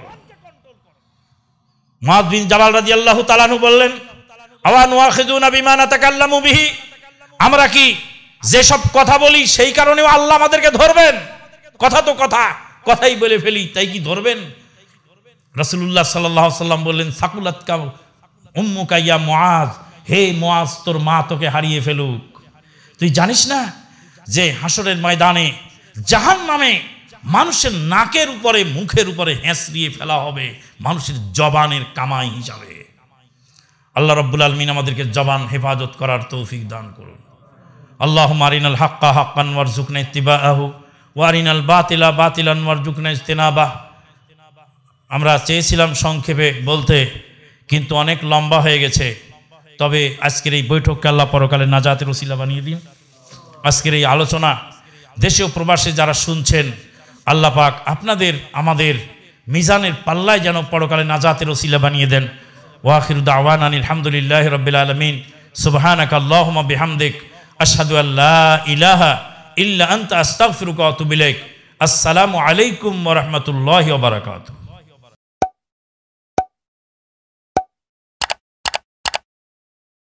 মুআয বিন জাবাল রাদিয়াল্লাহু তাআলা আনহু বললেন, আওয়া নুআখিযুনা বিমা নাতাকাল্লামু বিহি, আমরা কি যেসব কথা বলি সেই কারণেও আল্লাহ আমাদেরকে ধরবেন? কথা তো কথাই বলে ফেলি, তাই কি ধরবেন? রাসূলুল্লাহ সাল্লাল্লাহু আলাইহি ওয়াসাল্লাম বললেন, সাকুলাতকা উম্মুকা ইয়া মুআয, হে মুআয, তোর মা তোকে হারিয়ে ফেলুক। তুই জানিস না যে হাসরের ময়দানে জাহান্নামে মানুষের নাকের উপরে, মুখের উপরে হেঁচড়িয়ে ফেলা হবে মানুষের জবানের কামাই হিসাবে। আল্লাহ রাব্বুল আলামিন আমাদেরকে জবান হেফাজত করার তৌফিক দান করুন। আল্লাহুম্মা আরিনাল হাক্কা হাক্কান ওয়ারযুকনা ইত্তিবাআহু ওয়া আরিনাল বাতিলা বাতিলান ওয়ারযুকনা ইজতিনাবাহ। আমরা চেয়েছিলাম সংক্ষেপে বলতে, কিন্তু অনেক লম্বা হয়ে গেছে। তবে আজকের এই বৈঠককে আল্লাহ পরকালে নাজাতের ওসিলা বানিয়ে দিন। আজকের এই আলোচনা দেশে ও প্রবাসে যারা শুনছেন, আল্লাহ পাক আপনাদের আমাদের মিজানের পাল্লায় যেন পরকালে নাজাতের ওসিলা বানিয়ে দেন। ওয়া আখিরু দাওয়ানা আলহামদুলিল্লাহি রাব্বিল আলামিন। সুবহানাকা আল্লাহুম্মা বিহামদিক, আশহাদু আল্লা ইলাহা ইল্লা আনতা আস্তাগফিরুকা ওয়া আতুবু ইলাইক। আসসালামু আলাইকুম ওয়া রাহমাতুল্লাহি ওয়া বারাকাতুহু।